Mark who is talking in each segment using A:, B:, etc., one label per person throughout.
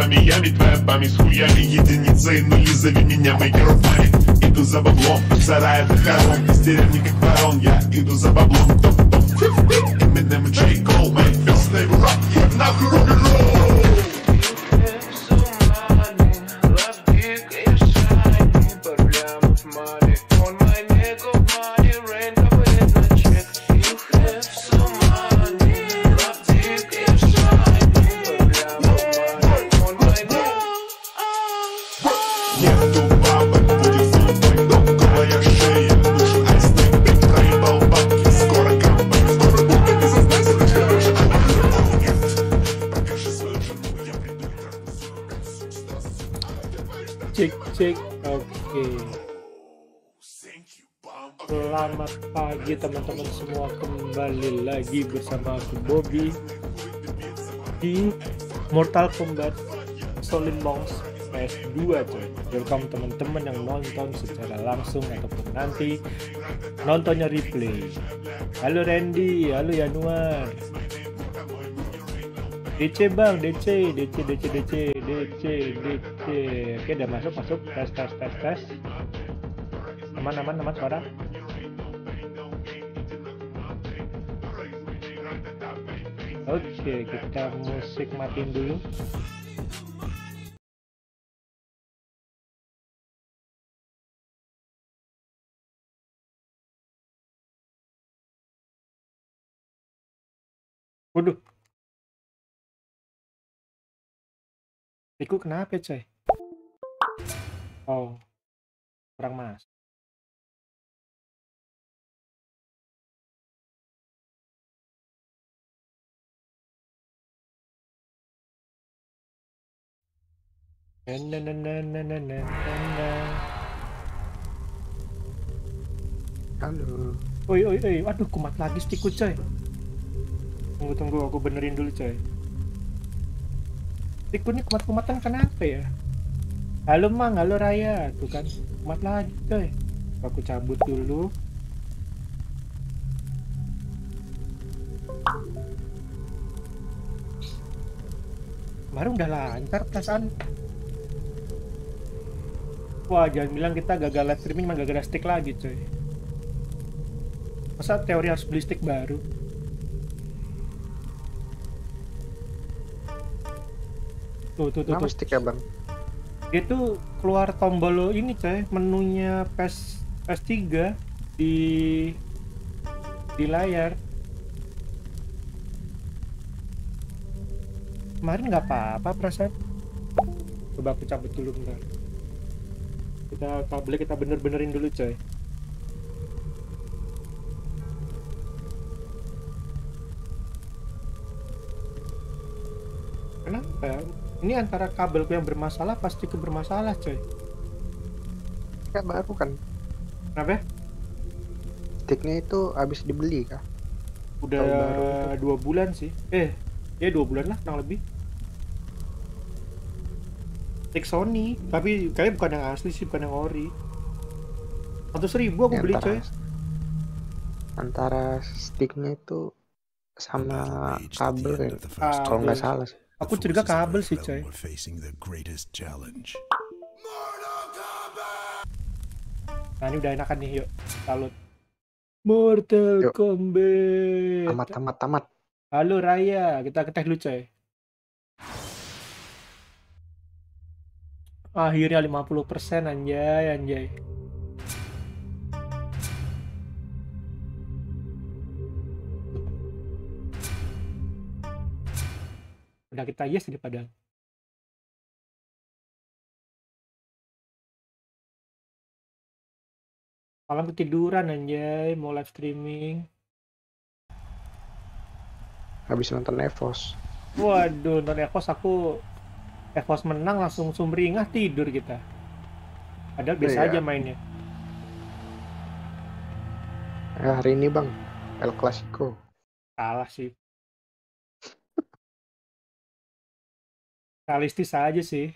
A: маме, ями, твоя память хуями, единицы и нули, зови меня мейкеров маме. Иду за баблом, от сарая до хором, из деревни как ворон, я иду за баблом. Eminem и J. Cole, my first name rock, нахуй рок-н-ролл.
B: Cek, oke. Selamat pagi teman-teman semua, kembali lagi bersama aku Bobby di Mortal Kombat Shaolin Monks PS2 coy. Welcome teman-teman yang nonton secara langsung ataupun nanti nontonnya replay. Halo Randy, halo Yanuar. DC bang, DC. Oke, udah masuk. Tes. Aman suara. Oke, kita musik matiin dulu. Waduh. Iku kenapa coy? Oh, kurang mas.
C: Halo.
B: Oi, aduh kumat lagi stickku coy. Tunggu, aku benerin dulu coy. Stickku ini kumat-kumatan kenapa ya? Halo Mang, halo Raya, tuh kan kumat lagi coy. Aku cabut dulu. Kemarin udah lancar perasaan. Wah, jangan bilang kita gagal live streaming, mah gagal stick lagi coy. Masa teori harus beli stick baru? Tuh.
C: Stick ya bang?
B: Dia tuh keluar tombol ini coy, menunya PS3 di layar. Kemarin nggak apa-apa perasaan. Coba aku cabut dulu bentar. Kabelnya kita benerin dulu coy. Kenapa? Ini antara kabelku yang bermasalah, pasti ke bermasalah coy.
C: Kan baru kan?
B: Kenapa?
C: Sticknya itu habis dibeli kah?
B: Udah 2 bulan sih. Ya 2 bulan lah kurang lebih. Stick Sony, tapi kayaknya bukan yang asli sih, bukan yang ori. 100.000 aku beli coy.
C: Antara sticknya itu sama kabel kayak kalau nggak salah sih.
B: Aku curiga kabel sih coy. Nah ini udah enakan nih, yuk salut. Mortal Kombat.
C: Tamat.
B: Halo Raya, kita keteh dulu coy. Akhirnya 50% anjay. Udah kita yes ini padahal. Malam ketiduran anjay, mau live streaming.
C: Habis nonton EVOS.
B: Waduh, nonton EVOS menang langsung sumringah tidur kita. Padahal biasa aja mainnya.
C: Hari ini bang, El Clasico.
B: Kalah sih. Realistis aja sih.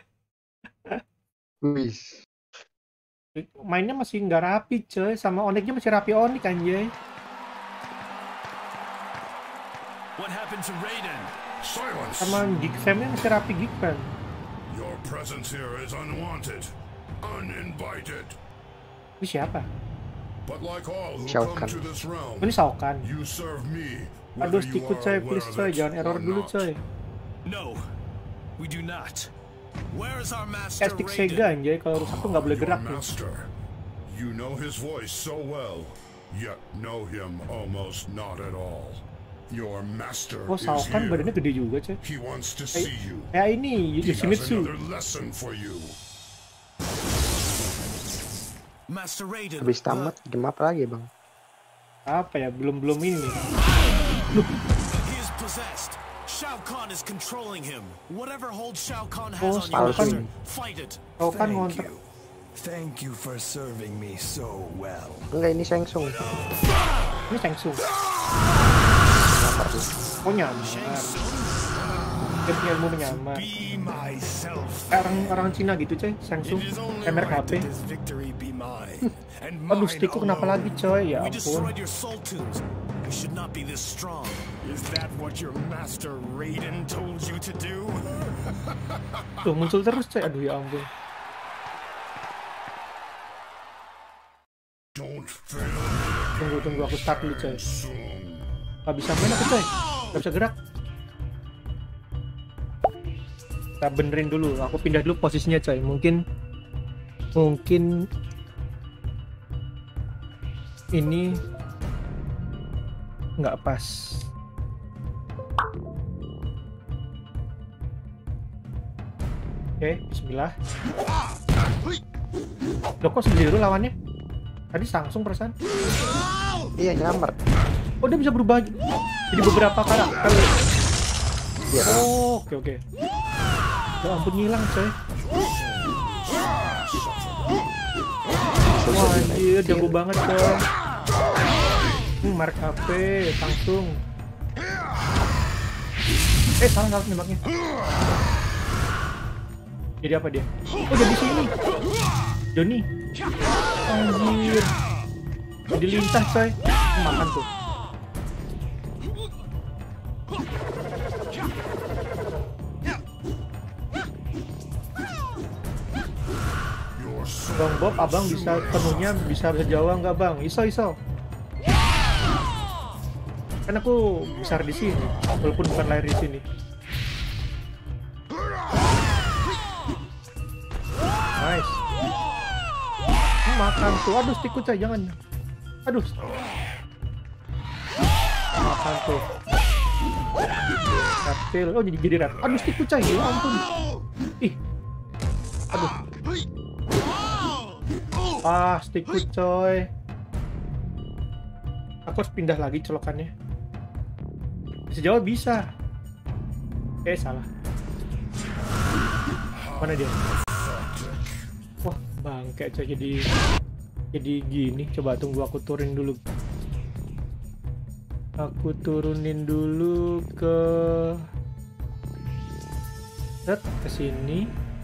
C: Wis.
B: Mainnya masih nggak rapi coy, sama Onyxnya masih rapi Onyx anjay.
D: What happened to Raiden?
E: Silence!
B: Sama Geek Fam-nya masih rapi Geek Fam.
E: Your presence here is unwanted, uninvited.
B: Ini siapa?
E: But like all who
C: Shao
E: come
C: Kahn.
E: to this realm,
B: Oh, ini Shao Kahn.
E: you serve me.
B: Aduh,
E: whether you
B: stickku
E: are
B: coy,
E: aware
B: please
E: of
B: coy,
E: it
B: jangan error
E: or
B: dulu
E: not.
B: coy.
D: No, we do not. Where is our master
B: Stick
D: Raiden?
B: Sega anjay, kalau rusak tuh nggak boleh
E: Your
B: gerak nih.
E: master. You know his voice so well, yet know him almost not at all. Your master
B: Oh, Shao
E: is
B: Kahn badannya
E: here.
B: gede juga coy.
E: He wants to see you.
B: Kayak ini,
E: He has
B: Yoshimitsu.
E: another lesson for you.
D: Master Raiden.
C: Habis tamat game apa lagi bang?
B: Apa ya, belum ini nih.
D: He is possessed. Shao Kahn is controlling him. Whatever hold Shao Kahn
B: Oh,
D: has on
B: Shao
D: you,
B: Kahn.
D: master, fight it.
B: Shao Kahn
F: Thank
B: ngontrak.
F: you. Thank you for serving me so well.
C: Enggak, ini Shang Tsung.
B: Ini Shang Tsung. Oh nyamar. Dia punya ilmu menyamar.
F: Be myself.
B: Kayak orang Cina gitu coy, Shang Tsung.
F: It is only
B: Kamera
F: right
B: HP.
F: that this victory be mine. And
B: Aduh,
F: mine
B: stickku kenapa
F: alone.
B: lagi coy? Ya
D: We
B: ampun.
D: destroyed your soul tunes. You should not be this strong.
F: Is that what your master Raiden told you to do?
B: Tuh muncul terus coy. Aduh ya ampun.
E: Don't fail
B: Tunggu aku start dulu coy.
E: soon.
B: Gak bisa main aku coy. Gak bisa gerak. Kita benerin dulu. Aku pindah dulu posisinya coy. Mungkin ini nggak pas. Oke, bismillah. Loh kok sendiri dulu lawannya? Tadi Samsung perasaan.
C: Iya nyamar.
B: Oh dia bisa berubah jadi beberapa karakter.
C: Iya.
B: Oh, oke. Ya ampun ngilang coy. Wah anjir, jago banget coy. Mark HP, Samsung. Salah nembaknya. Jadi apa dia? Oh jadi sini. Joni. Anjir. Jadi lintah coy. Makan tuh.
E: Your soul
B: Bang Bob, abang bisa penuhnya bisa Jawa nggak bang? Iso. Kan aku besar di sini, walaupun bukan lahir di sini. Nice. Makan tuh, aduh stickku coy, jangan. Aduh. Makan tuh. Reptil, oh jadi rat. Aduh stickku coy, ya ampun. Ih. Aduh. Stickku coy. Aku harus pindah lagi colokannya. Bisa jawab bisa. Salah. Mana dia? Wah, bangke coy jadi gini. Coba tunggu aku turunin dulu. Aku turunin dulu ke sini.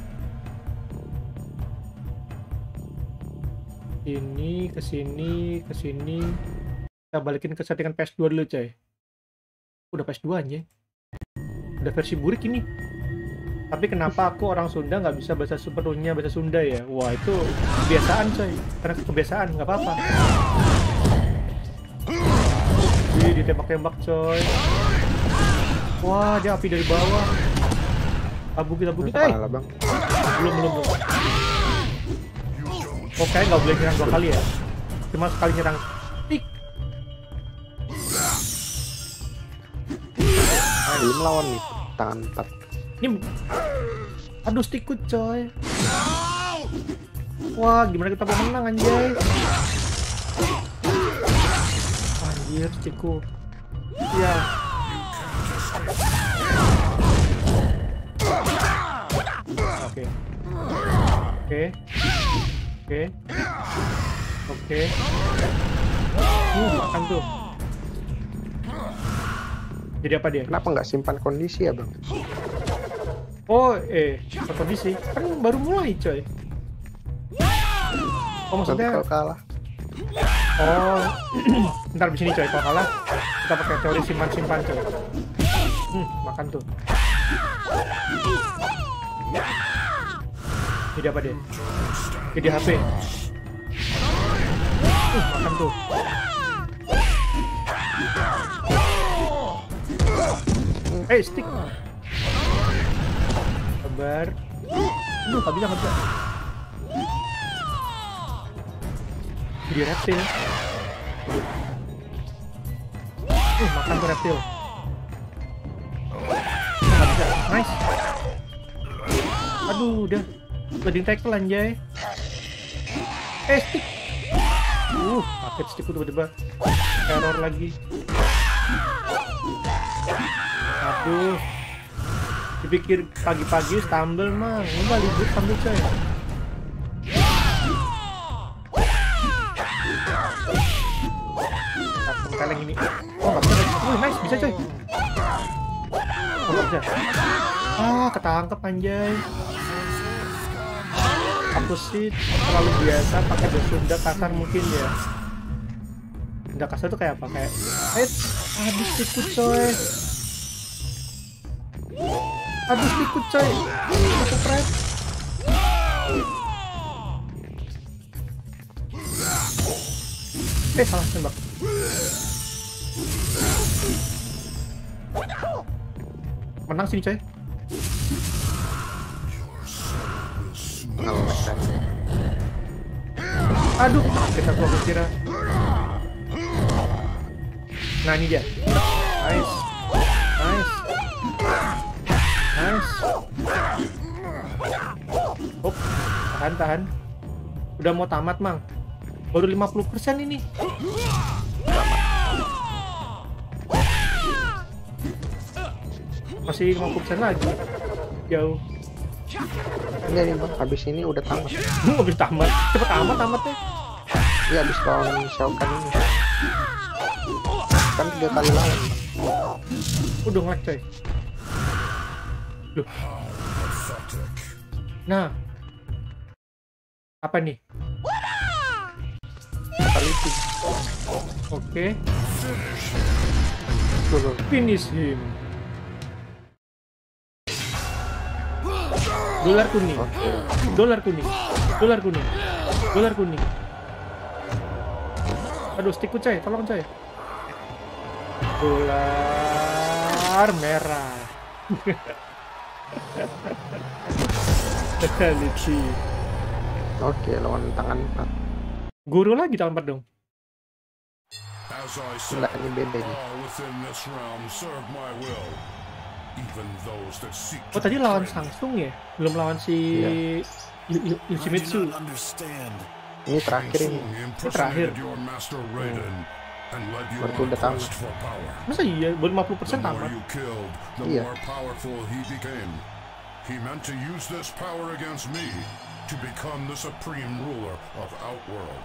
B: Ini ke sini. Kita balikin ke settingan PS2 dulu coy. Udah PS2 aja. Udah versi burik ini. Tapi kenapa aku orang Sunda nggak bisa sepenuhnya bahasa Sunda ya? Wah itu kebiasaan coy. Karena kebiasaan nggak apa-apa. Ditembak-tembak coy. Wah dia api dari bawah. Tabuki.
C: Kalah bang.
B: Belum. Oke, nggak boleh nyerang 2 kali ya. Cuma sekali nyerang. Tik.
C: Belum lawan nih tangan 4.
B: Ini aduh stickku coy. Wah gimana kita mau menang anjay. Anjir stickku. Iya. Oke. Makan tuh. Jadi apa dia?
C: Kenapa nggak simpan kondisi ya bang?
B: Oh, kondisi kan baru mulai coy. Oh
C: Nanti
B: maksudnya?
C: kalau kalah.
B: Oh, ntar di sini coy kalau kalah Kita pakai teori simpan-simpan coy. Makan tuh. Jadi apa dia? Jadi HP. Makan tuh. Stick. Sabar. Gak bisa. Jadi reptil. Makan tuh reptil. Gak bisa. Nice. Aduh, udah. Sliding tackle anjay. Stick. Paket stick tiba-tiba. Error lagi. Aduh. Dipikir pagi-pagi stumble mah. Enggak libur stumble coy. Kaleng ini. Gak bisa. Nice, bisa coy. Gak bisa. Ketangkep anjay. Aku sih terlalu biasa pakai bahasa Sunda kasar mungkin ya. Sunda kasar tuh kayak apa? Kayak habis ikut coy. Habis ikut coy. Aku pret. Salah tembak. Menang sini coy. Aduh, kita aku kira. Nah ini dia. Nice. Tahan. Udah mau tamat mang. Baru 50% ini. Masih 50% lagi. Jauh.
C: Enggak nih bang, habis ini udah tamat.
B: Habis tamat? Cepet amat tamatnya.
C: Iya, habis lawan Shao Kahn ini. Kan 3 kali lawan.
B: Udah ngelag coy. Loh. Nah. Apa nih?
C: Fatality.
B: Oke. Finish him. Dolar kuning. Aduh, stickku coy, tolong coy. Dolar merah. Fatality.
C: Oke, lawan tangan 4.
B: Guru lagi tangan 4 dong.
C: Enggak, ini beda nih.
B: Oh tadi lawan Samsung ya? Belum lawan si Yoshimitsu.
C: Ini terakhir ini.
B: Ini terakhir.
C: Baru udah tamat.
B: Masa iya? Baru 50% tamat?
C: Iya.
E: He meant to use this power against me to become the supreme ruler of Outworld.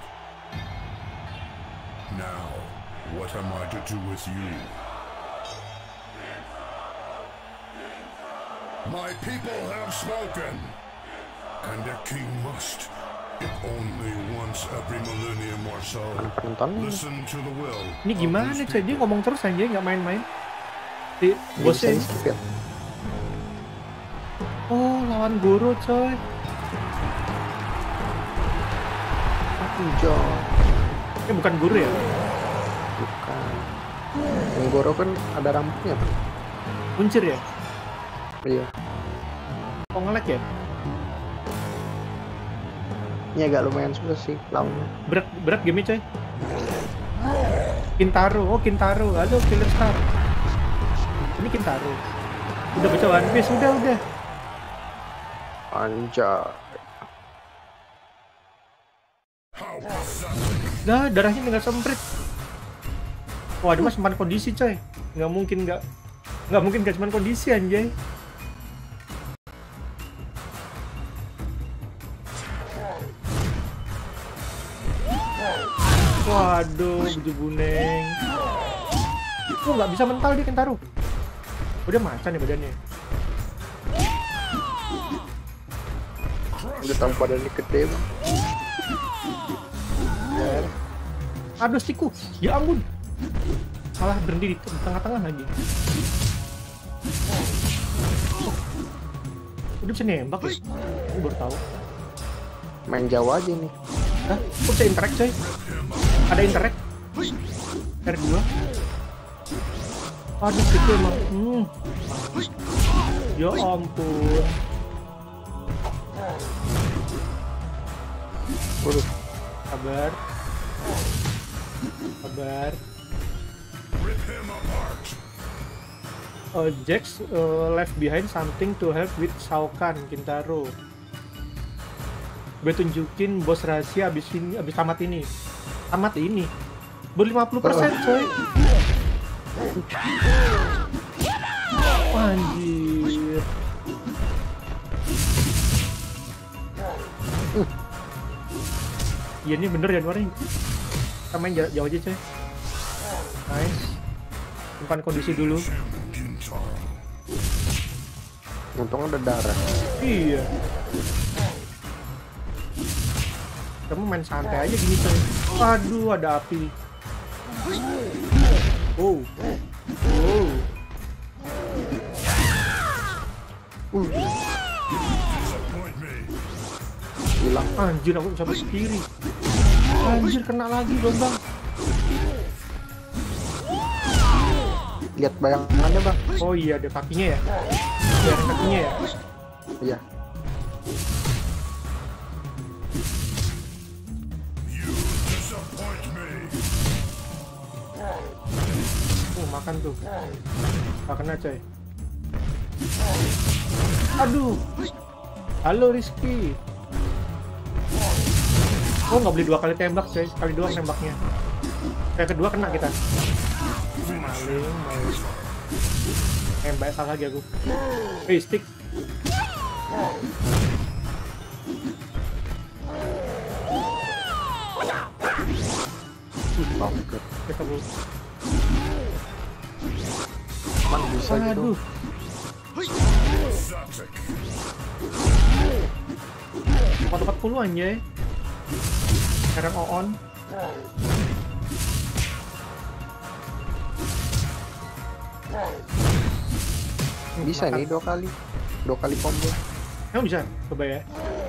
E: Now, what am I to do with you? My people have spoken, and the king must, if only once every millennium or so, listen to the will.
B: Ini gimana coy? Dia ngomong terus aja, nggak main-main. Di bosnya. Oh, lawan Goro coy.
C: Hijau.
B: Ini bukan Goro ya?
C: Bukan. Yang Goro kan ada rambutnya bang.
B: Kuncir ya?
C: Iya.
B: Oh nge-lag ya?
C: Ini agak lumayan susah sih lawannya.
B: Berat game coy. Kintaro, Kintaro. Halo Killer Star. Ini Kintaro. Udah baca One Piece, udah.
C: Anjay.
B: Nah, darahnya tinggal semprit. Wah, dia mah simpan kondisi coy. Nggak mungkin gak simpan kondisi anjay. Waduh, baju buneng. Oh, nggak bisa mental dia Kentaro. Udah macan ya badannya.
C: Udah tahu badannya gede bang.
B: Aduh stickku, ya ampun. Malah berhenti di tengah-tengah lagi. Udah bisa nembak ya? Aku baru tahu.
C: Main jauh aja nih.
B: Hah? Kok bisa interact coy? Ada interact? R2? Aduh itu emang. Ya ampun.
C: Waduh.
B: Sabar. Sabar. Jax left behind something to help with Shao Kahn, Kintaro. Gue tunjukin bos rahasia abis tamat ini. Tamat ini. Baru 50% coy. Anjir. Iya ini bener ya Januari. Kita main jauh aja coy. Nice. Simpan kondisi dulu.
C: Untung ada darah.
B: Iya. Kamu main santai aja gini coy. Aduh ada api. Oh.
C: Hilang.
B: Anjir aku bisa berdiri. Anjir kena lagi dong bang.
C: Lihat bayangannya bang.
B: Oh iya ada kakinya ya. Ada kakinya ya.
C: Iya.
B: Makan tuh. Gak kena coy. Aduh. Halo Rizky. Oh nggak boleh 2 kali tembak coy. Sekali doang tembaknya. Kayak kedua kena kita. Maling. Tembak salah lagi aku. Hey stick. Kita belum.
C: Man bisa gitu.
B: Aduh. Tempat 40 anjay. Sekarang on.
C: Bisa nih 2 kali. 2 kali combo.
B: Emang bisa? Coba ya.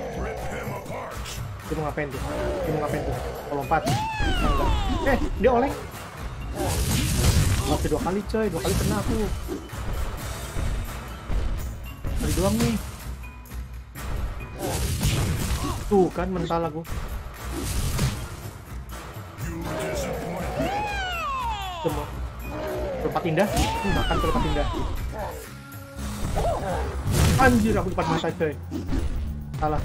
B: Dia mau ngapain tuh? Lompat. Enggak. Dia oleng. Oke 2 kali coy, 2 kali kena aku. Kali doang nih. Tuh kan mental aku. Semua. Tempat indah, makan tempat indah. Anjir aku depan mata coy. Salah.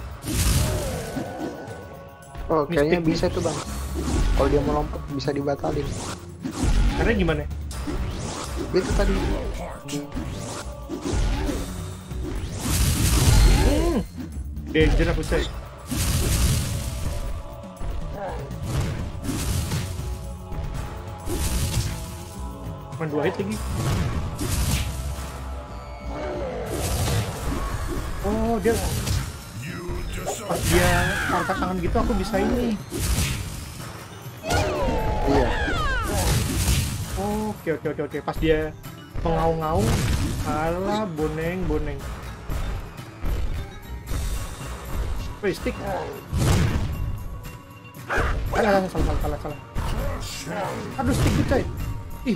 C: Oh kayaknya bisa tuh bang. Kalau dia mau lompat bisa dibatalin.
B: Karena gimana?
C: Itu tadi.
B: Danger aku coy. Cuma 2 hit lagi. Oh dia pas dia angkat tangan gitu aku bisa ini.
C: Iya.
B: Oke. Pas dia mengaung-ngaung, alah boneng. Wih, stick. Salah. Aduh, stick gue coy. Ih.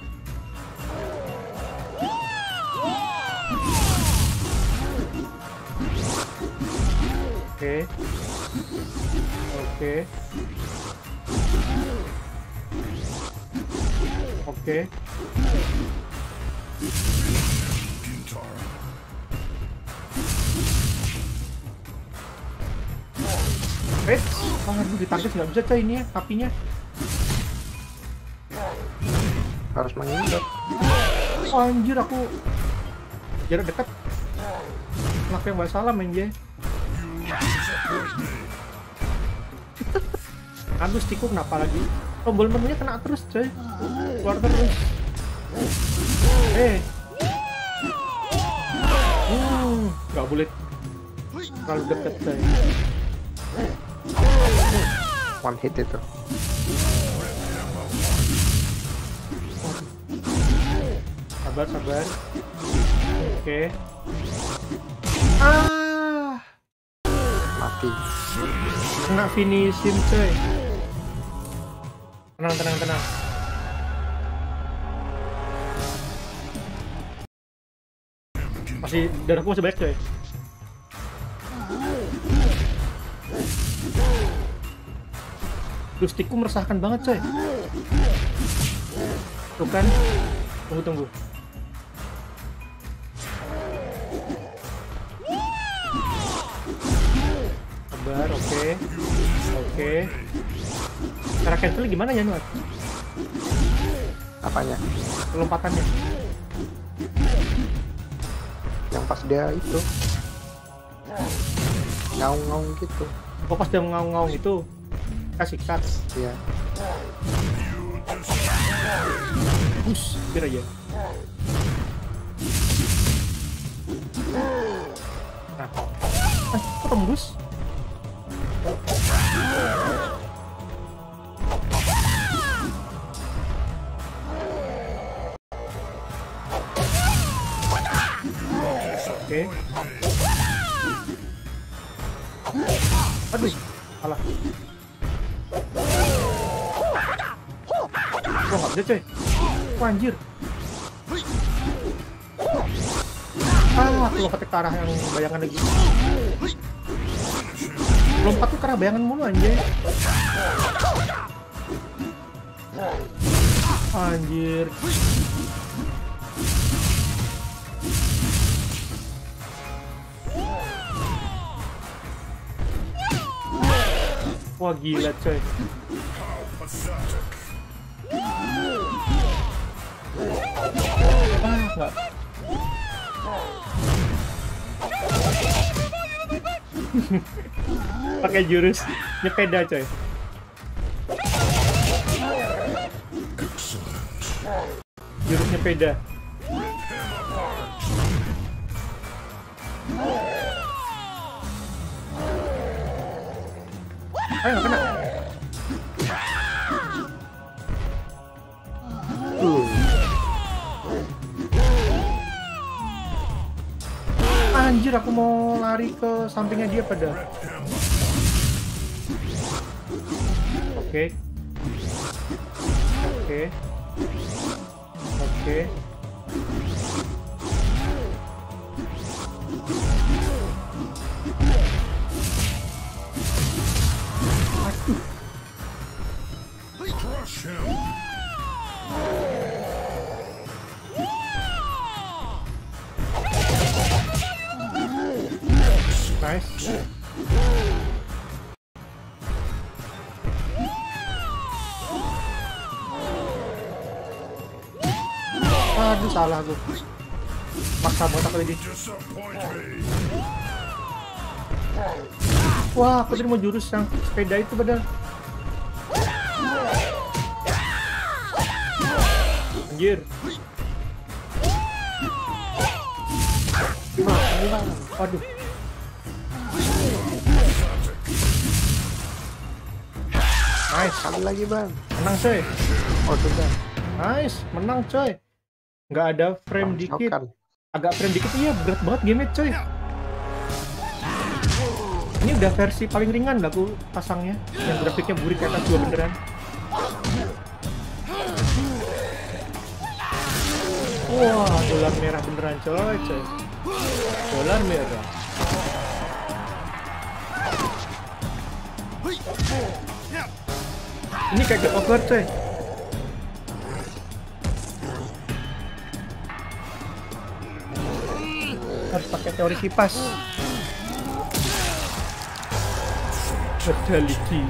B: Oke. Aduh ditarget nggak bisa coy ini ya, apinya.
C: Harus menghindar.
B: Oh, anjir aku jarak dekat. Kenapa yang nggak salah main dia? Aduh stickku kenapa lagi? Tombol menunya kena terus coy. Keluar terus. Nggak boleh terlalu dekat coy.
C: One hit itu.
B: Sabar. Oke.
C: Mati.
B: Kena finishin coy. Tenang. Masih darahku masih banyak coy. Stickku meresahkan banget coy. Tuh kan. Tunggu. Sabar, oke. Cara cancel gimana ya Nuat?
C: Apanya?
B: Lompatannya.
C: Yang pas dia itu ngaung-ngaung gitu.
B: Oh, pas dia ngaung-ngaung itu kasih cut.
C: Iya.
B: Bus, biar aja. Nah, kok tembus? Oke. Aduh, salah. Wah, nggak bisa coy. Wah, anjir. Aku lompat ke arah yang bayangan lagi. Lompat tuh ke arah bayangan mulu anjir. Anjir. Wah, gila coy. Enggak. Pakai jurus nyepeda coy. Jurus nyepeda. Ayo, nggak kena. Anjir, aku mau lari ke sampingnya dia pada. Oke. Nice. Aduh, salah aku. Maksa banget aku ini. Wah, aku tadi mau jurus yang sepeda itu padahal. Anjir. Aduh. Nice,
C: Kali lagi bang.
B: menang coy.
C: Oh sudah.
B: Nice, menang coy. Nggak ada frame dikit. Agak frame dikit, iya berat banget game coy. Ini udah versi paling ringan lah aku pasangnya. Yang grafiknya burik kayak atas 2 beneran. Wah, dolar merah beneran coy. Dolar merah. Ini kayak game over coy. Harus pakai teori kipas. Fatality.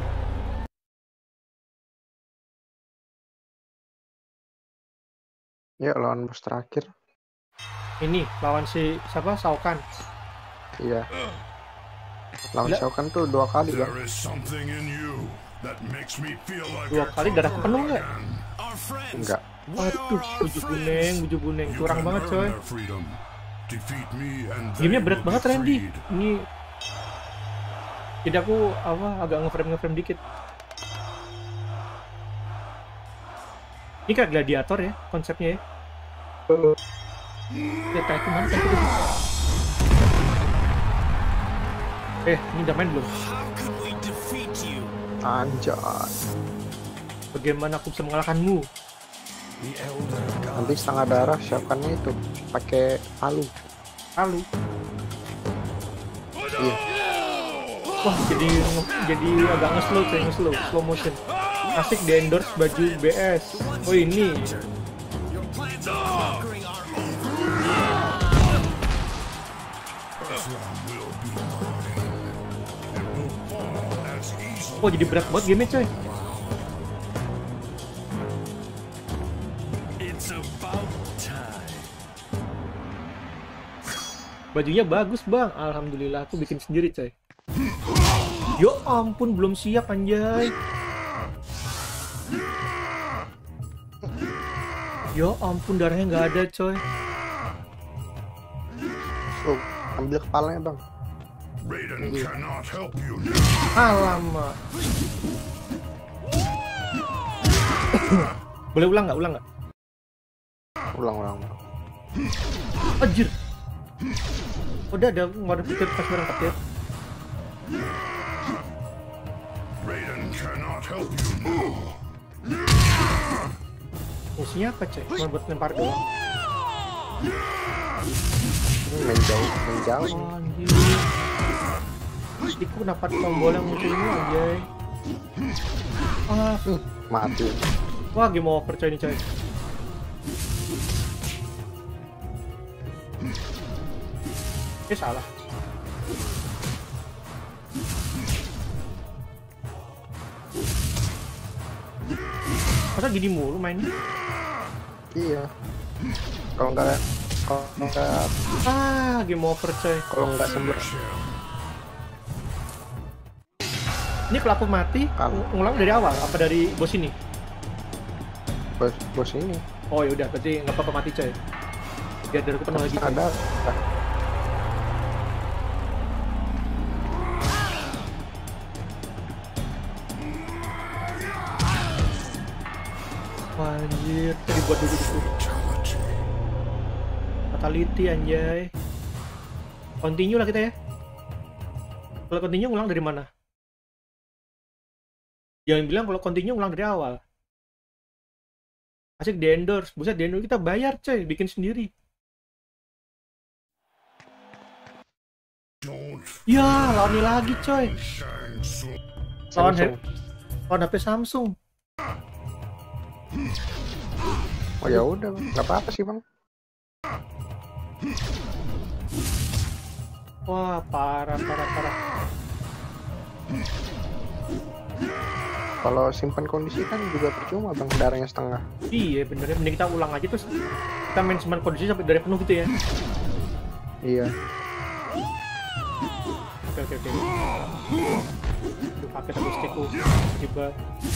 C: Ya lawan bos terakhir.
B: Ini lawan si siapa? Shao Kahn.
C: Iya. Lawan Shao Kahn tuh 2 kali bang.
B: 2 kali darahku penuh nggak?
C: Enggak.
B: Aduh, buju buneng, kurang banget coy. Gamenya berat banget Randy. Ini jadi aku agak ngeframe dikit. Ini kayak gladiator ya konsepnya ya. Ya Taiku mana Taiku tadi? Ini udah main belum?
D: How can we defeat you?
C: Anjay.
B: Bagaimana aku bisa mengalahkanmu?
C: Nanti setengah darah siapkannya itu pakai palu.
B: Lalu.
C: Iya.
B: Wah, jadi agak nge-slow, slow motion. Asik di endorse baju BS. Oh ini.
D: Your plans of conquering our own.
B: Oh jadi berat banget game coy.
D: It's about time.
B: Bajunya bagus bang, alhamdulillah aku bikin sendiri coy. Yo ampun belum siap anjay. Yo ampun darahnya nggak ada coy.
C: Ambil kepalanya bang.
E: Raiden cannot help you.
B: Alamak. Boleh ulang nggak?
C: Ulang.
B: Anjir. Udah ada mode petir pas berangkat ya.
E: Raiden cannot help you.
B: Fungsinya apa coy? Cuma buat lempar doang.
C: Ini main jauh.
B: Oh, anjir. Iku kenapa tombol yang muncul ini anjay.
C: Mati.
B: Wah game over coy ini coy. Salah. Masa gini mulu mainnya?
C: Iya. Kalau nggak
B: Game over coy.
C: kalau nggak sembur.
B: Ini kalau aku mati, ngulang dari awal apa dari bos ini?
C: Bos ini
B: Oh ya udah, berarti nggak apa-apa mati coy. Biar dari penuh lagi. Coy.
C: ada.
B: Anjir, tadi buat dulu gitu. Fatality anjay. Continue lah kita ya. Kalau continue ngulang dari mana? Jangan bilang kalau continue ngulang dari awal. Asik di endorse, buset di endorse kita bayar coy, bikin sendiri. Ya, lawan ini lagi coy. Lawan HP Samsung.
C: Oh ya udah, nggak apa-apa sih bang.
B: Wah, parah.
C: Kalau simpan kondisi kan juga percuma bang, darahnya setengah.
B: Iya benernya, mending kita ulang aja terus kita main simpan kondisi sampai dari penuh gitu ya.
C: Iya.
B: Oke. Pakai tapi stickku tiba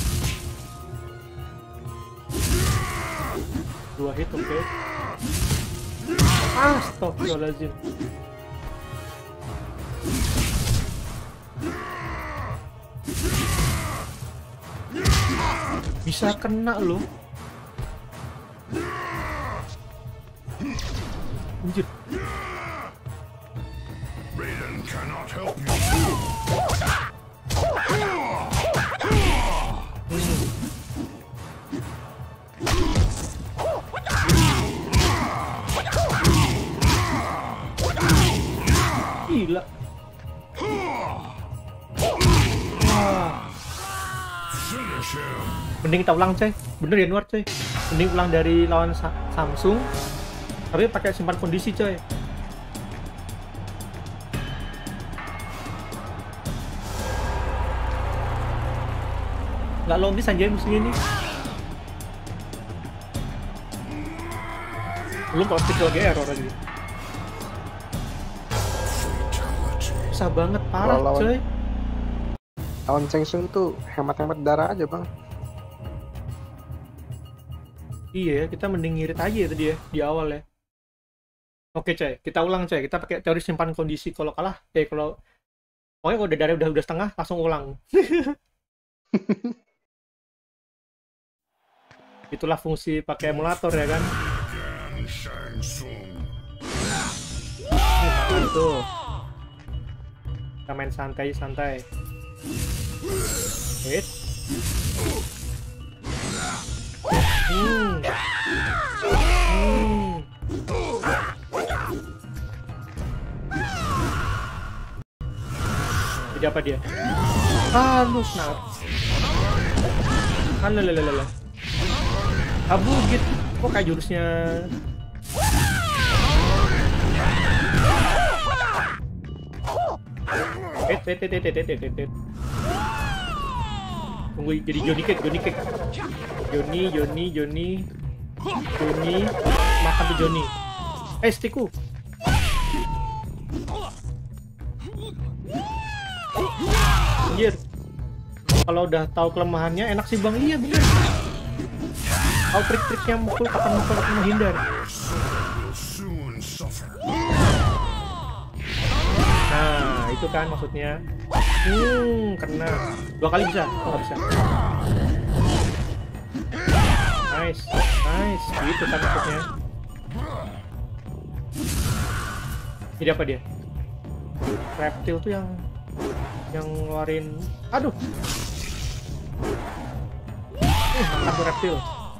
B: 2 hit oke. Astagfirullahaladzim. Bisa kena loh. Anjir.
E: Raiden cannot help you.
B: Gila. Mending kita ulang coy, bener ya Nuar coy. Mending ulang dari lawan Samsung, tapi pakai simpan kondisi coy. Nggak logis anjay musuh ini. Belum kalau stick lagi error lagi. Susah banget, parah coy.
C: Lawan Samsung tuh hemat-hemat darah aja bang.
B: Iya ya, kita mending ngirit aja ya tadi ya, di awal ya. Oke coy, kita ulang coy, kita pakai teori simpan kondisi. Kalau kalah, kalau pokoknya kalau udah darah udah setengah, langsung ulang. Itulah fungsi pakai emulator ya kan.
E: Shang Tsung.
B: Makan tuh. Kita main santai. Hit. Jadi apa dia? Lu snap. Alalala. Abu gitu. Kok kayak jurusnya? Tunggu jadi Johnny Cake. Johnny. Makan tuh Johnny. Stickku. Anjir. Kalau udah tahu kelemahannya enak sih Bang. Iya bener. Tahu trik-triknya mukul kapan menghindar. Nah, itu kan maksudnya. Kena. 2 kali bisa. Oh, nggak bisa. Nice. Gitu kan maksudnya. Jadi apa dia? Reptil tuh yang ngeluarin. Aduh. Makan tuh reptil.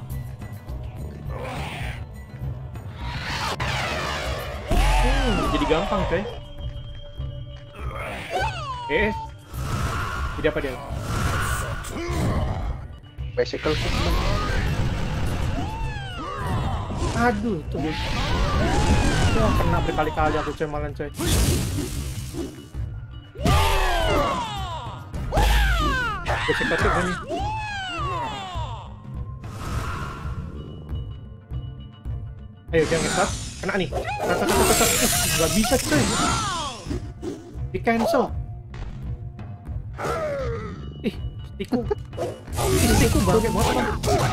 B: Jadi gampang coy. Jadi apa dia?
C: Bicycle kick.
B: Aduh, tuh dia. Kena berkali-kali aku coy malan coy. Bicycle kick ini. Ayo dia ngesot. Kena nih. Gak bisa coy. Di cancel. Stickku bangke banget.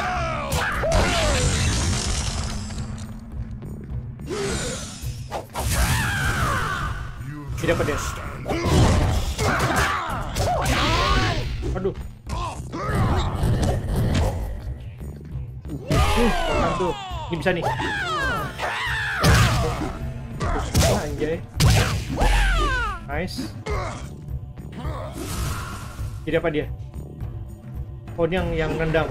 B: Tidak apa deh. Aduh. Makan tuh. Ini bisa nih. Anjay. Nice. Jadi apa dia? Oh, ini yang nendang.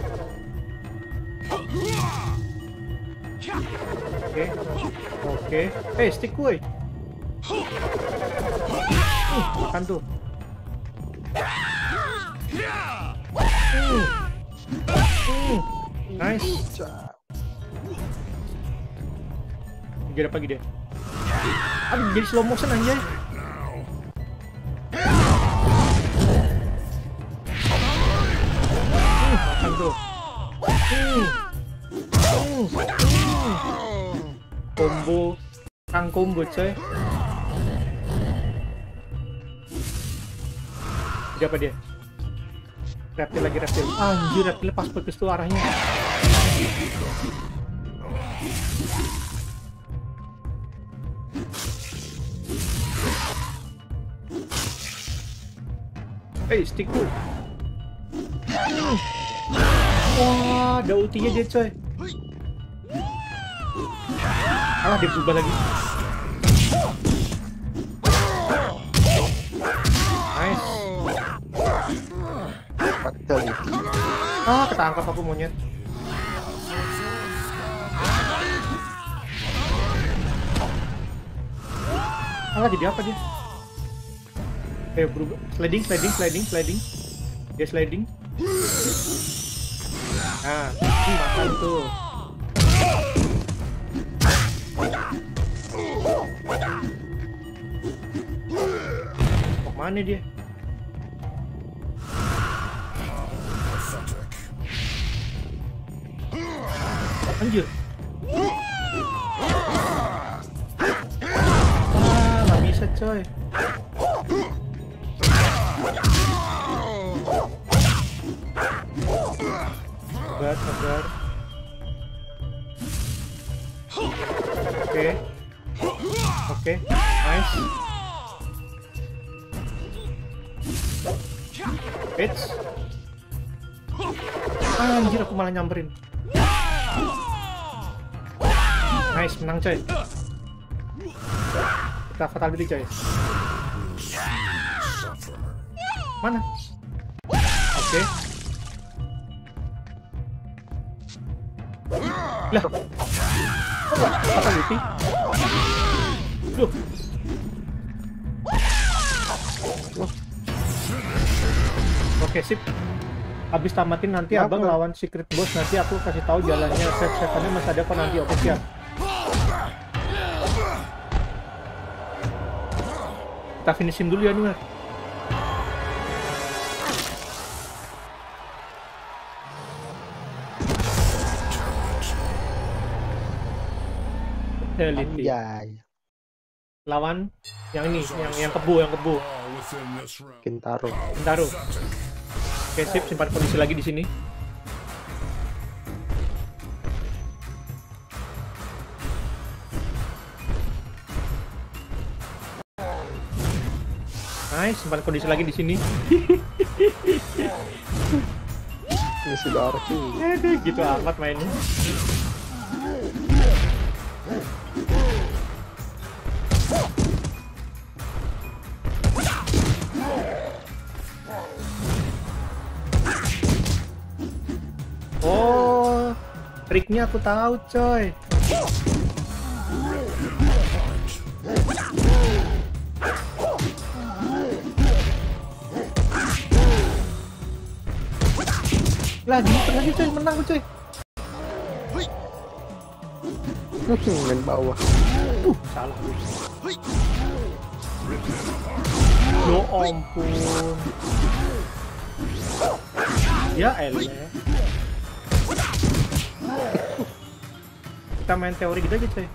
B: Oke. Stick gue. Makan tuh. Nice. Jadi apa lagi dia? Aduh, jadi slow motion anjay. Makan tuh. Combo coy. Jadi apa dia? Reptil. Anjir, reptil pas bagus tuh arahnya. Stickku. Wah, ada ultinya dia coy. Alah, dia berubah lagi. Nice. Ketangkap aku monyet. Alah, jadi apa dia? Berubah. Sliding. Dia sliding. Nah, makan tuh. Mau mana dia? Anjir. Nggak bisa coy. Sabar. Oke. Nice. Hits. Anjir, aku malah nyamperin. Nice, menang coy. Kita fatality coy. Mana? Oke. Lah. Fatality. Duh. Oke, sip. Habis tamatin nanti ya, abang lawan secret boss, nanti aku kasih tahu jalannya. Save-save-nya masih ada kok nanti. Oke, siap. Kita finishin dulu ya nih. Elite. Lawan yang ini, yang kebu.
C: Kintaro.
B: Oke, sip, simpan kondisi lagi di sini. Nice, simpan kondisi lagi di sini.
C: Ini sudah arki.
B: Gitu amat mainnya. Oh, triknya aku tahu, coy. Lagi coy, menang aku coy.
C: Main bawah.
B: Salah. Ya ampun. Ya elah. Kita main teori gitu aja coy.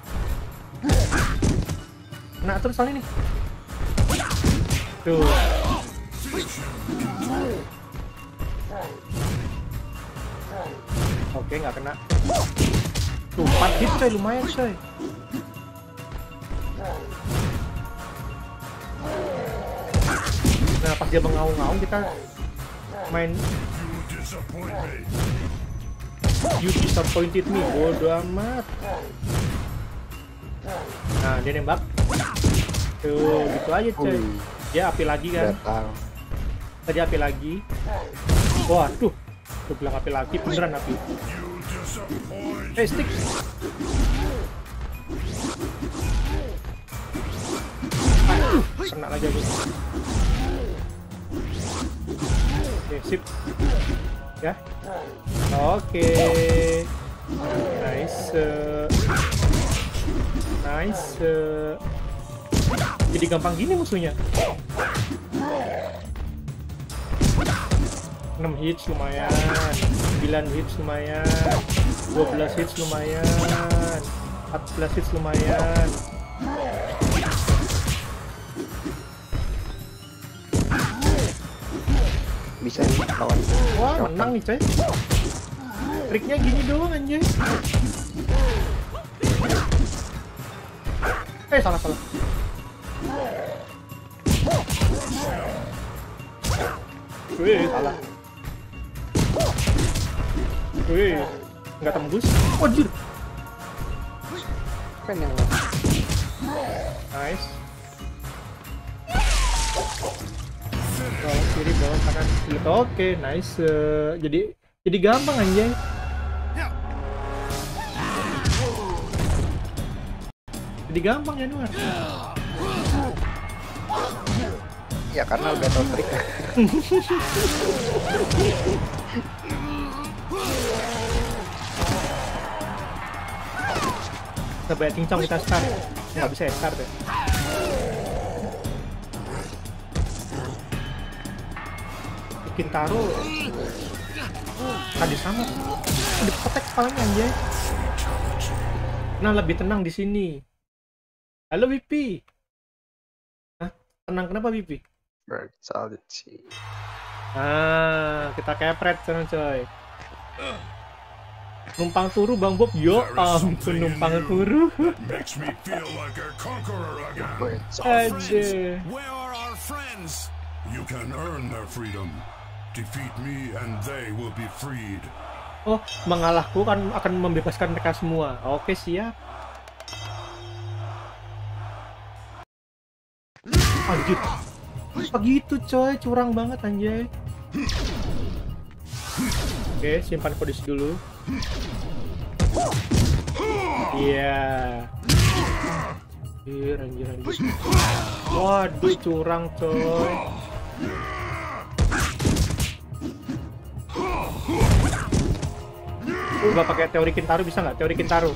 B: Nah terus soalnya nih. Tuh. Oke, nggak kena. Tuh 4 hit coy, lumayan coy. Nah pas dia mengaung-ngaung kita main. You disappointed me, bodo amat. Nah dia nembak. Tuh gitu aja coy. Dia api lagi kan. Tadi api lagi. Waduh, tuh bilang api lagi, beneran api. Stick. Aduh, kena lagi aku. Oke, sip. Ya. Oke. Nice. Jadi gampang gini musuhnya. 6 hits lumayan, 9 hits lumayan, 12 hits lumayan, 14 hits lumayan.
C: Bisa lawan.
B: Wah, menang nih coy. Triknya gini doang anjay. Salah. Salah. Nggak tembus. Wajir.
C: Kan yang
B: nice. Bawah kiri, bawah kanan. Oke, nice. Jadi gampang anjay. Jadi gampang ya Nuar.
C: Ya karena udah tau trik.
B: Coba cincong kita start. Nggak bisa start ya. Kintaro tadi sama. Dipotek kepalanya anjay. Nah lebih tenang di sini. Halo Wipi. Hah? Tenang kenapa Wipi?
C: Solid sih.
B: Ah, kita kepret sekarang coy. Numpang turu Bang Bob. Yo ampun numpang turu. Aduh.
D: Where are our friends?
E: You can earn their freedom. Defeat me and they will be freed.
B: Oh, mengalahku kan akan membebaskan mereka semua. Oke, siap. Anjir. Apa gitu coy, curang banget anjay. Oke, simpan kondisi dulu. Iya. Anjir. Waduh, curang coy. Gua pakai teori Kintaro bisa nggak? Teori Kintaro.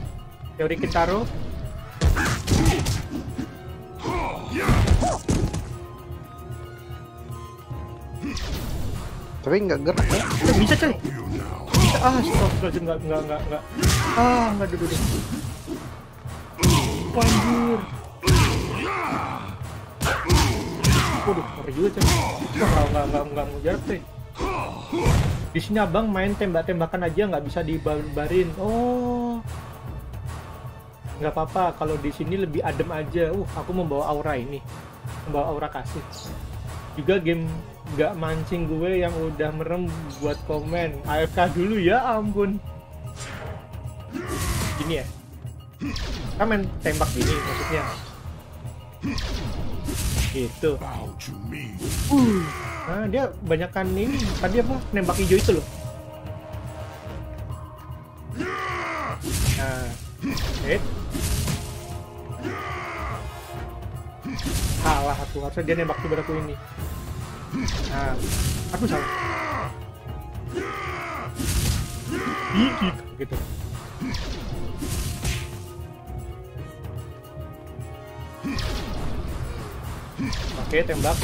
C: Tapi nggak gerak ya?
B: Bisa coy. Bisa. Astagfirullahaladzim, nggak. Nggak duduk. Anjir. Waduh, ngeri juga coy. Wah, nggak mau jarak coy. Di sini abang main tembak-tembakan aja nggak bisa dibarbarin. Oh, nggak apa-apa. Kalau di sini lebih adem aja. Aku membawa aura ini, membawa aura kasih. Juga game nggak mancing gue yang udah merem buat komen. AFK dulu ya ampun. Gini ya. Kita main tembak gini maksudnya. Gitu. Nah, dia banyakan ini. Tadi apa? Nembak hijau itu loh. Nah, salah aku. Harusnya dia nembak aku ini. Nah, aku salah. Gitu. Oke, tembak.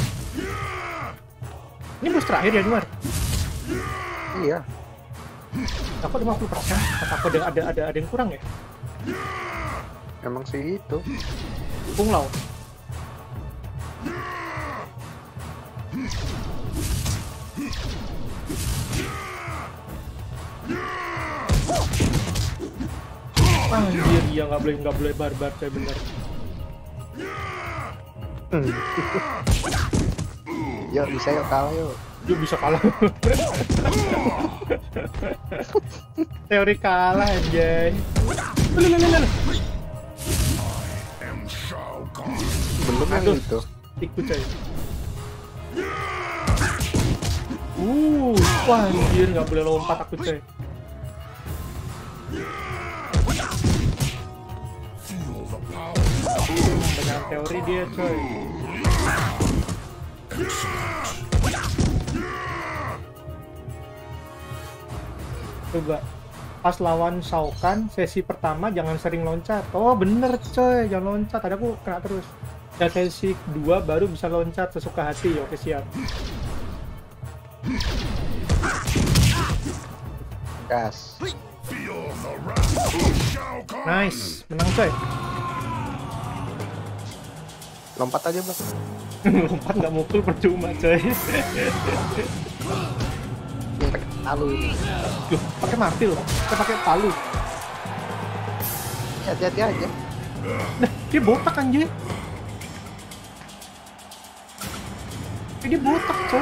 B: Ini boost terakhir ya, Nuar?
C: Iya.
B: Aku 50%. Aku ada yang kurang ya?
C: Emang sih itu.
B: Punglau. Anjir, ya nggak boleh barbar coy, bener.
C: Yuk bisa yuk kalah yuk.
B: Yuk bisa kalah. Teori kalah anjay.
C: Belum yang itu.
B: Ikut coy. Wah anjir, nggak boleh lompat aku coy. Banyak teori dia coy. Coba pas lawan Shao Kahn sesi pertama jangan sering loncat. Oh bener coy, jangan loncat. Tadi aku kena terus. Dan sesi kedua baru bisa loncat sesuka hati. Oke siap.
C: Gas.
B: Nice, menang coy.
C: Lompat aja bang.
B: Lompat nggak mukul percuma coy.
C: Yang pakai palu ini.
B: Loh, pakai martil, kita pakai palu.
C: Hati-hati aja.
B: Nah, dia botak anjir. Dia botak coy.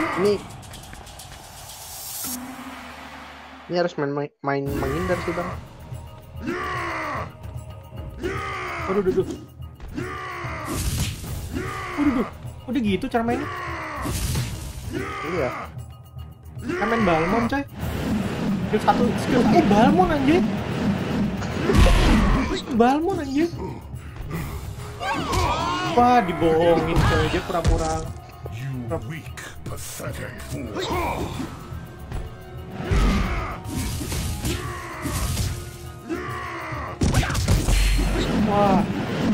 C: Ini harus main menghindar sih bang.
B: Waduh. Udah gitu cara mainnya.
C: Iya.
B: Kan main Balmon coy. Skill 1 Balmon anjir. Balmon anjir. Wah dibohongin coy, dia pura-pura.
E: Weak, pathetic fool.
B: Wah.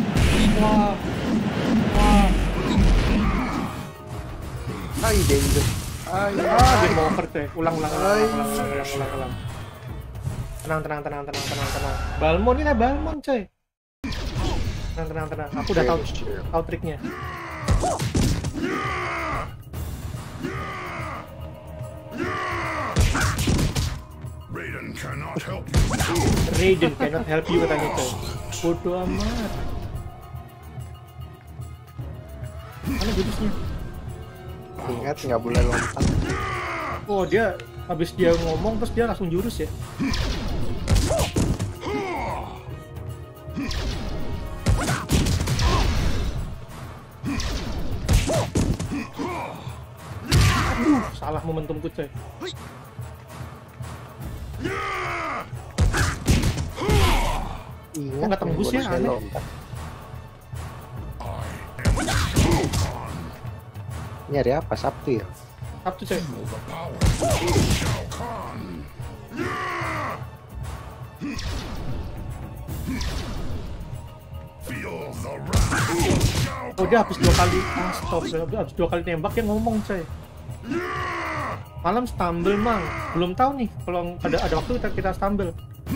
C: Danger.
B: Game over coy. Ulang. Tenang. Balmon ini Balmon coy. Tenang. Aku udah tahu triknya.
E: Raiden cannot help you
B: katanya coy. Bodoh amat. Mana jurusnya?
C: Ingat nggak boleh lompat.
B: Oh dia habis dia ngomong terus dia langsung jurus ya. salah momentumku coy.
C: Iya,
B: Kok nggak tembus ya, aneh.
C: Ini hari apa? Sabtu ya?
B: Sabtu coy. Oh dia habis 2 kali, stop, habis 2 kali nembak dia ngomong coy. Malam stumble mang, belum tahu nih kalau ada waktu kita stumble.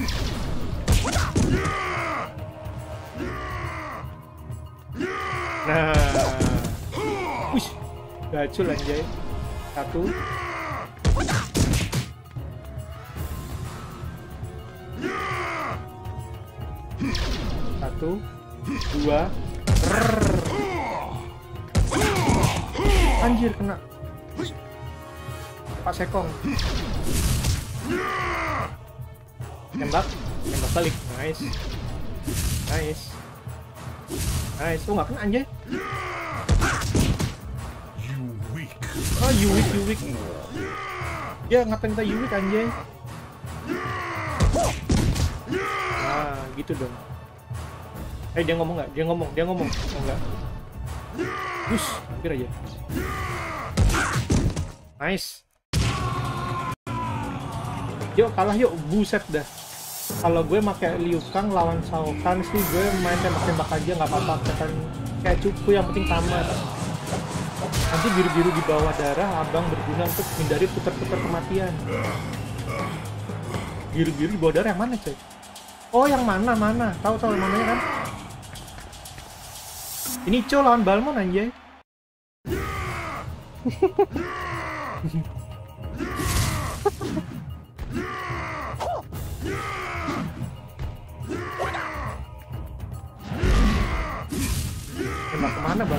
B: Nah, wih, gacul anjay. 1 2 anjir kena Pak Sekong. Tembak balik, nice. Oh nggak kena anjay. Oh you weak. Ya ngapain kita you weak anjay. Nah gitu dong. Dia ngomong nggak? Dia ngomong. Oh enggak. Push, hampir aja. Nice. Yuk kalah yuk, buset dah. Kalau gue pakai Liu Kang lawan Shao Kahn sih gue main tembak aja nggak apa-apa, kan kayak cupu, yang penting tamat. Nanti biru-biru di bawah darah abang berguna untuk hindari putar-putar kematian. Biru-biru di bawah darah yang mana coy? Oh yang mana? Tahu yang mananya kan? Ini Cho lawan Balmon anjay. Tembak kemana bang?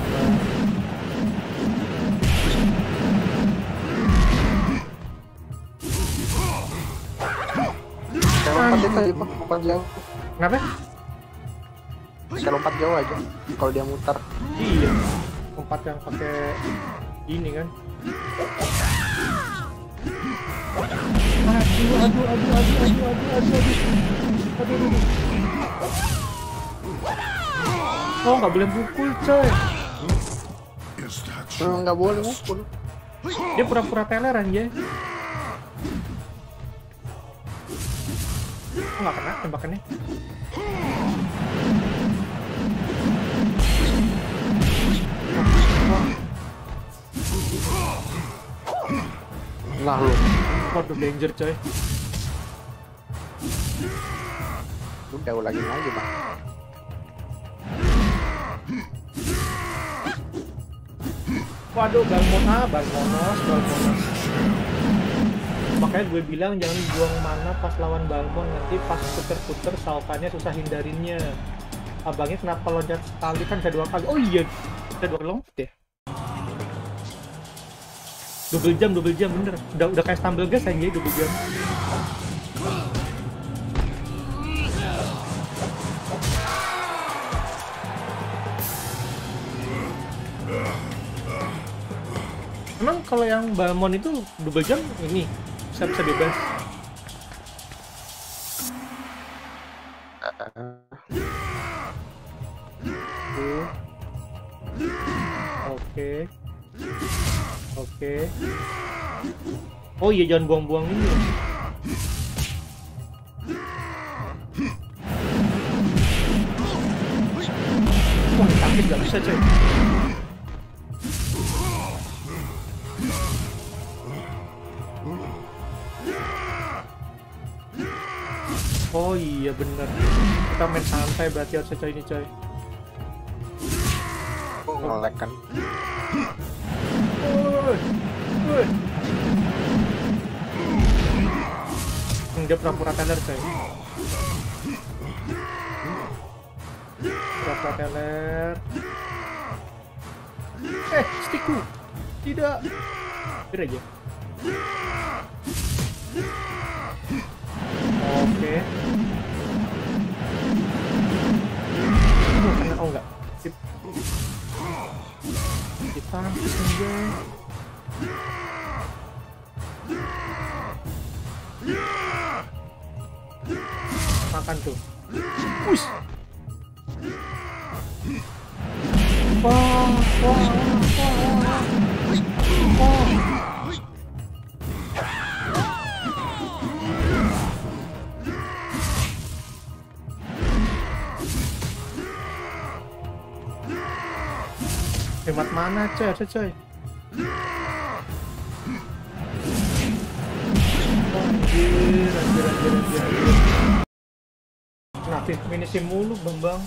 C: Saya lompat tadi Pak, lompat jauh.
B: Kenapa?
C: Saya lompat jauh aja kalau dia muter.
B: Iya, lompat yang pakai ini kan. Aduh. Oh nggak boleh pukul coy.
C: Nggak boleh mukul.
B: Dia pura-pura teler anjay. Oh nggak kena tembakannya.
C: Nah lu.
B: Waduh danger coy.
C: Udah ulangin lagi Bang.
B: Waduh Balmonos. Makanya gue bilang jangan buang mana pas lawan Balmon, nanti pas puter-puter Shao Kahn-nya susah hindarinnya. Abangnya kenapa loncat sekali kan bisa 2 kali? Oh iya, bisa 2 kali loncat ya. Double jam bener. Udah kayak stumble gas aja double jam. Emang kalau yang Balmon itu double jam ini bisa bebas. Oke. Oh iya jangan buang-buang ini. Wah sakit gak bisa coy. Oh iya bener. Kita main santai berarti harusnya coy ini coy.
C: Nge-lag kan.
B: Dia pura-pura teler coy. Pura-pura teler. Stickku. Tidak. Biar aja. Oke. Oh enggak. Sip. Kita aja. Makan tuh. Push. Wah. Hemat mana coy. Anjir. Kenapa finishing mulu Bambang?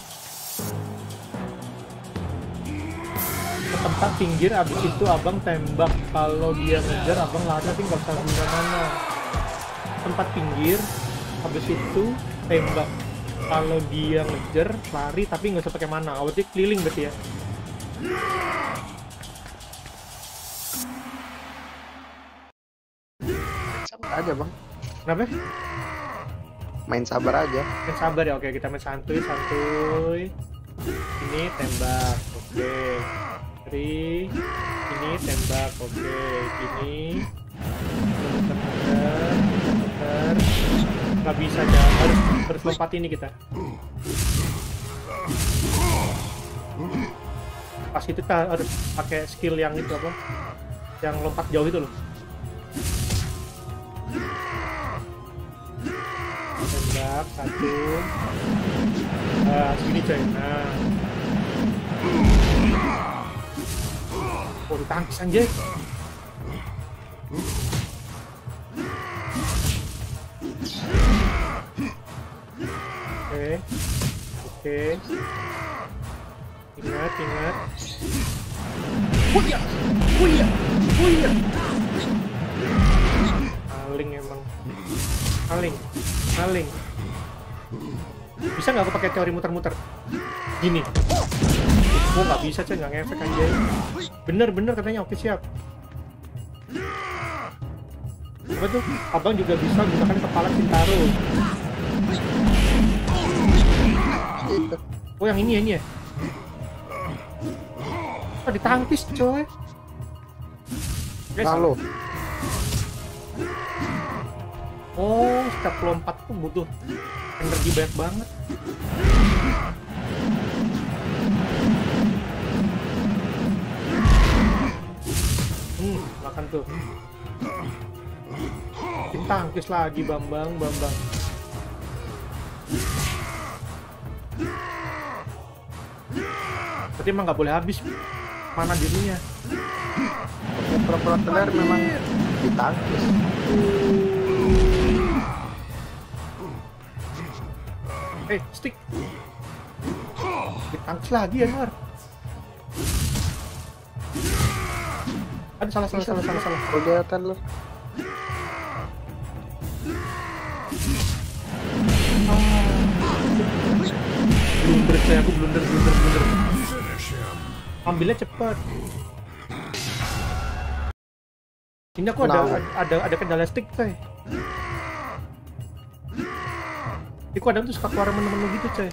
B: Ke tempat pinggir, abis itu abang tembak. Kalau dia ngejar abang lari tapi nggak bisa gimana. Tempat pinggir, abis itu tembak. Kalau dia ngejar lari tapi nggak usah pakai mana. Awalnya keliling berarti ya.
C: Sabar aja bang.
B: Kenapa?
C: Main sabar aja.
B: Main sabar ya, oke kita main santuy. Ini tembak, oke. Ini tembak, oke. Ini muter. Nggak bisa aja, harus lompat ini kita. Pas itu kita harus pakai skill yang itu apa? Yang lompat jauh itu loh. Tembak satu. Sini coy. Nah. Oh, ditangkis anjir. Oke. Ingat. Huya. Maling emang. Maling. Bisa nggak aku pakai teori muter-muter? Gini. Oh nggak bisa coy, nggak ngefek anjay. Bener katanya, oke siap. Apa tuh? Abang juga bisa gunakan kepala Kintaro. Oh yang ini ya? Oh ditangkis coy.
C: Lalu.
B: Oh setiap lompat tuh butuh energi banyak banget. Makan tuh. Ditangkis lagi Bambang. Berarti emang nggak boleh habis mana dirinya.
C: Pura-pura teler memang ditangkis.
B: Stick. Ditangkis lagi ya Mar. Aduh salah.
C: Kelihatan lu.
B: Blunder saya, aku blunder. Ambilnya cepet. Ini aku ada kendala stick coy. Iku ada tuh suka keluar menu-menu gitu coy.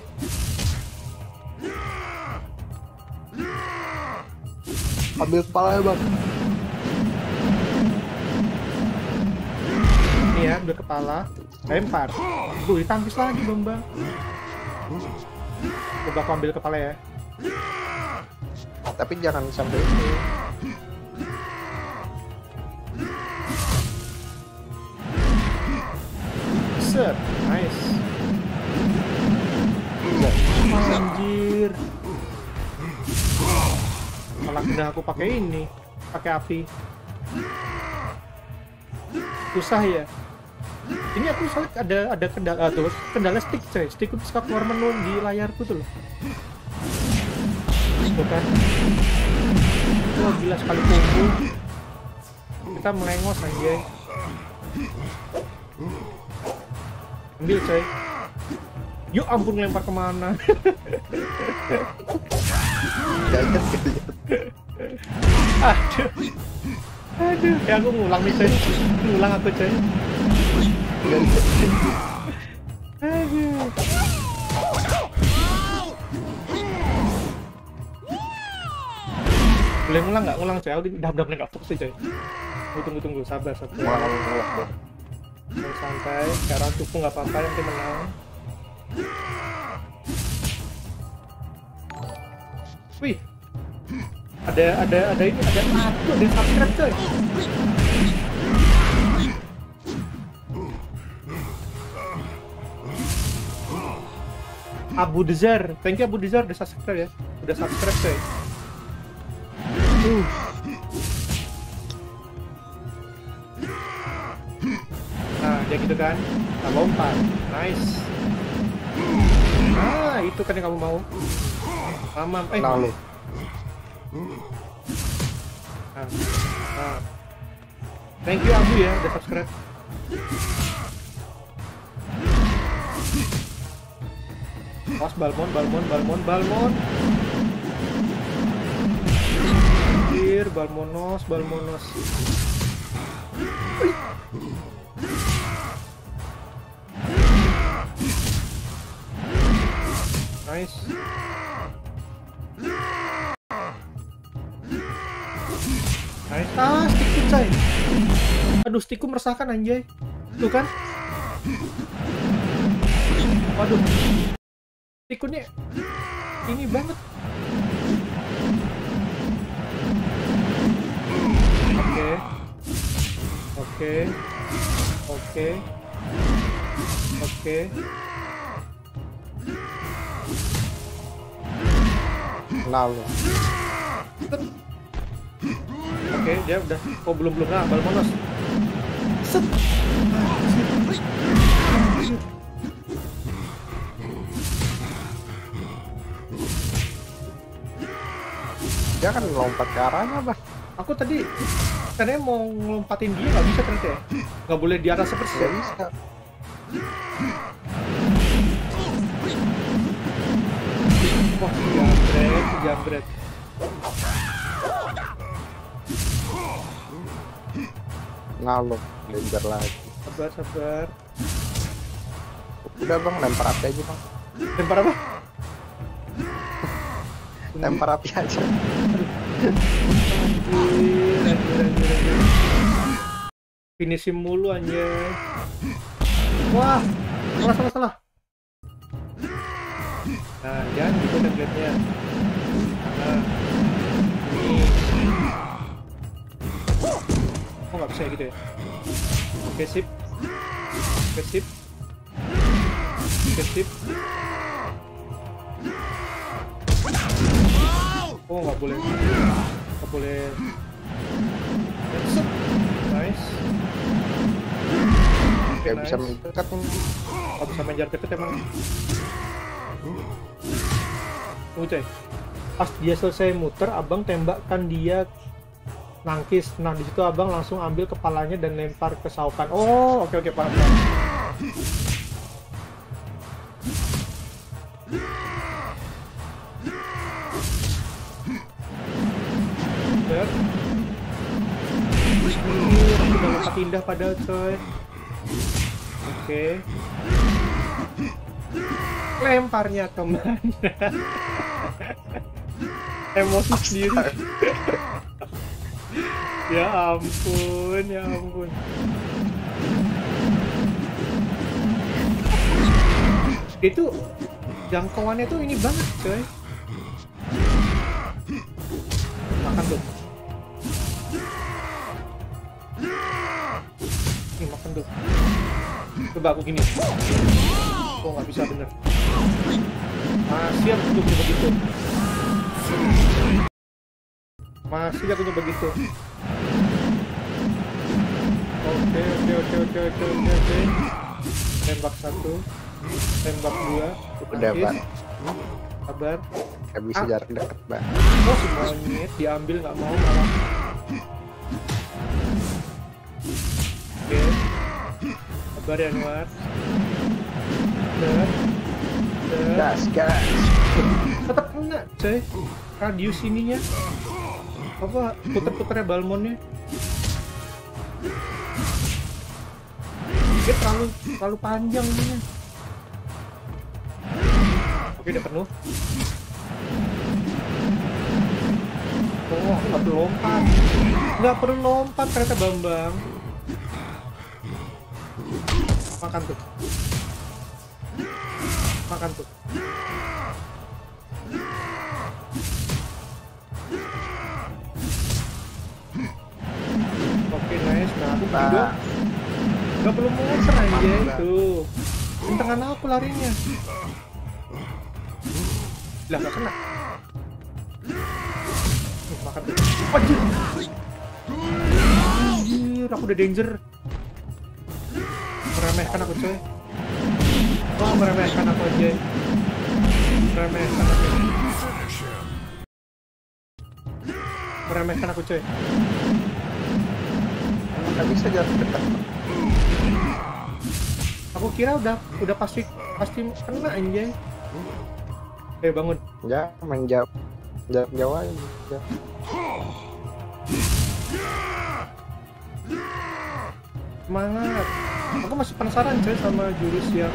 C: Ambil kepala ya bang.
B: Ini ya, ambil kepala, lempar. Ditangkis lagi Bambang. Coba aku ambil kepala ya.
C: Tapi jangan sampai ini.
B: Set, nice. Anjir. Malah kena aku pakai ini, pakai api. Susah ya. Ini aku soalnya ada kendala stick coy. Stick itu suka keluar menu di layarku tuh loh. Tuh kan. Oh gila sekali combo. Kita melengos anjay. Ambil coy. Yuk ampun lempar kemana. Aduh, ya aku ngulang nih coy. Ngulang aku coy. Aduh. Boleh ngulang nggak? Ngulang coy, aku udah nggak fokus coy. Tunggu, sabar. Santai, sekarang cukup nggak apa-apa, yang penting menang. Wih, ada ini, ada subscribe coy. Abu Dezar, thank you Abu Dezar udah subscribe ya, udah subscribe coy. Nah, ya gitu kan, kita lompat, nice. Nah, itu kan yang kamu mau. Mamam,
C: Lalu.
B: Nah. Thank you Abu ya, udah subscribe. Pas Balmon. Anjir, Balmonos. Nice. Stickku coy. Aduh, stickku meresahkan anjay. Tuh kan. Waduh. Sticknya ini banget. Oke.
C: Lalu.
B: Oke, dia udah. Oh, belum nah, Balmonos. Set.
C: Dia kan lompat ke arahnya, Bah.
B: Aku tadi katanya mau ngelompatin dia, nggak bisa ternyata ya? Nggak boleh di atas seperti
C: Nggak bisa.
B: Wah, jambret.
C: Lalu, lenjar lagi.
B: Sabar.
C: Udah Bang, lempar api aja Bang.
B: Lempar apa?
C: Lempar api aja.
B: Anjir. Finishing mulu anjay. Wah, salah. Nah, jangan gitu template-nya. Nah, ini. Oh, nggak bisa gitu ya? Oke, sip. Oh, nggak boleh. Nice.
C: Gak bisa mendekat nih.
B: Nggak bisa main jarak dekat emang. Tunggu coy. Pas dia selesai muter, abang tembakkan dia nangkis. Nah, di situ abang langsung ambil kepalanya dan lempar ke Shao Kahn. Oh, oke, paham. Udah lompat indah padahal coy. Oke. Lemparnya kemana? Emosi sendiri. Ya ampun. Itu jangkauannya tuh ini banget coy. Makan tuh. Ini makan tuh. Coba aku gini. Oh, nggak bisa bener. Masih aku coba begitu. Oke. Tembak 1, tembak 2.
C: Udah, Bang.
B: Sabar.
C: Gak bisa jarak dekat, Bang.
B: Oh, si monyet diambil nggak mau malah. Oke. Sabar ya, Anwar.
C: Gas.
B: Tetap kena, coy. Radius ininya. Apa puter-puternya Balmonnya? Dia terlalu panjang ininya. Oke, udah penuh. Oh, nggak perlu lompat. Nggak perlu lompat ternyata Bambang. Makan tuh. Makan tuh. Oke, nice. Nah, aku juga nggak perlu muter aja itu. Kentangan aku larinya. Lah, nggak kena. Makan tuh. Anjir. Anjir, aku udah danger. Meremehkan aku coy. Oh, meremehkan aku aja. Meremehkan aku. Meremehkan aku coy.
C: Nggak bisa jarak dekat.
B: Aku kira udah pasti kena anjay. Bangun.
C: Ya, menjawab aja.
B: Semangat. Aku masih penasaran coy sama jurus yang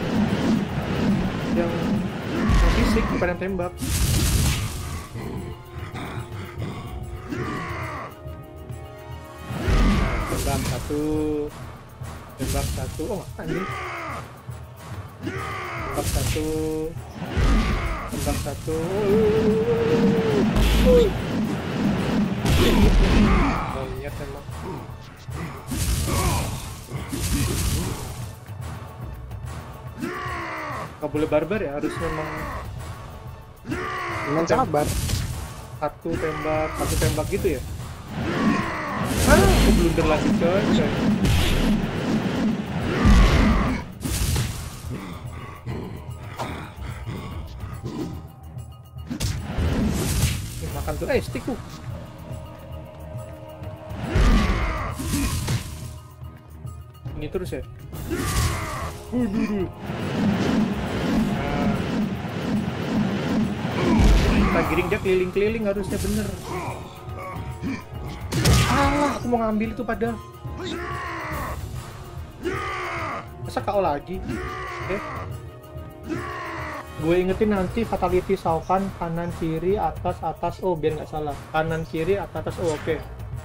B: fisik bukan yang tembak. Tembak satu. Oh, anjing. Tembak satu. Monyet emang. Gak boleh barbar ya, harus memang
C: sabar.
B: Satu tembak gitu ya. Aku blunder lagi coy. Makan tuh, stickku. Ini terus ya. Kita giring dia keliling-keliling harusnya bener. Aku mau ngambil itu padahal. Masa KO lagi? Oke. Gue ingetin nanti fatality Shao Kahn kanan kiri atas. Oh, biar nggak salah. Kanan kiri atas. Oh, oke.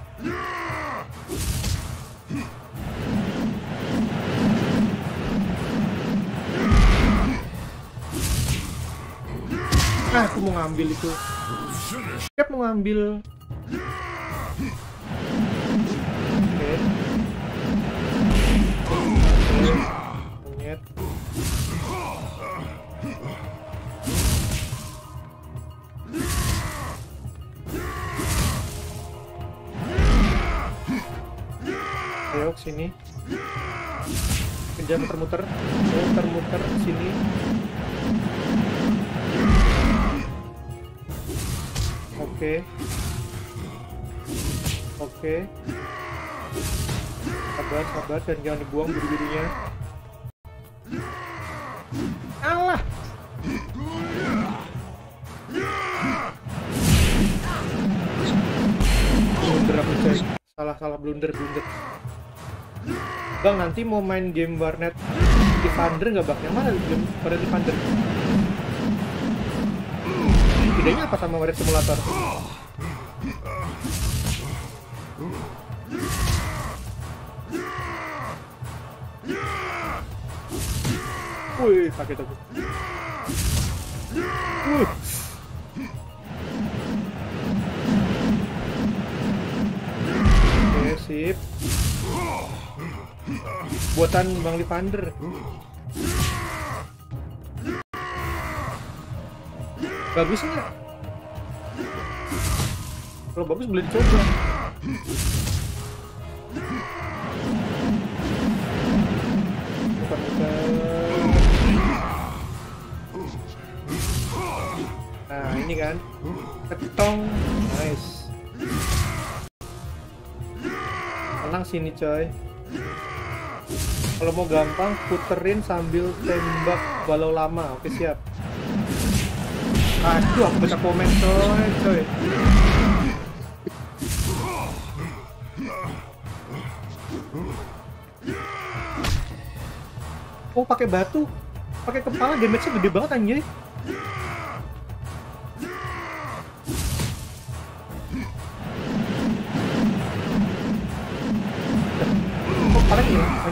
B: Aku mau ngambil itu. Siap mau ngambil. Monyet. Ayo sini. Kerja muter-muter sini. Oke. Sabar dan jangan dibuang biru-birunya. Allah. Blunder aku coy. Salah blunder. Bang, nanti mau main game warnet Evander nggak bang? Yang mana game warnet Evander? Bedanya apa sama warnet simulator? Wih, sakit aku. Oke, sip. Buatan Bang Evander. Bagus nggak? Kalau bagus boleh dicoba. Nah, ini kan ketong, nice. Tenang sini coy. Kalau mau gampang puterin sambil tembak walau lama. Oke, siap. Aduh, aku baca komen coy. Oh, pakai batu, pakai kepala, damage-nya gede banget anjay.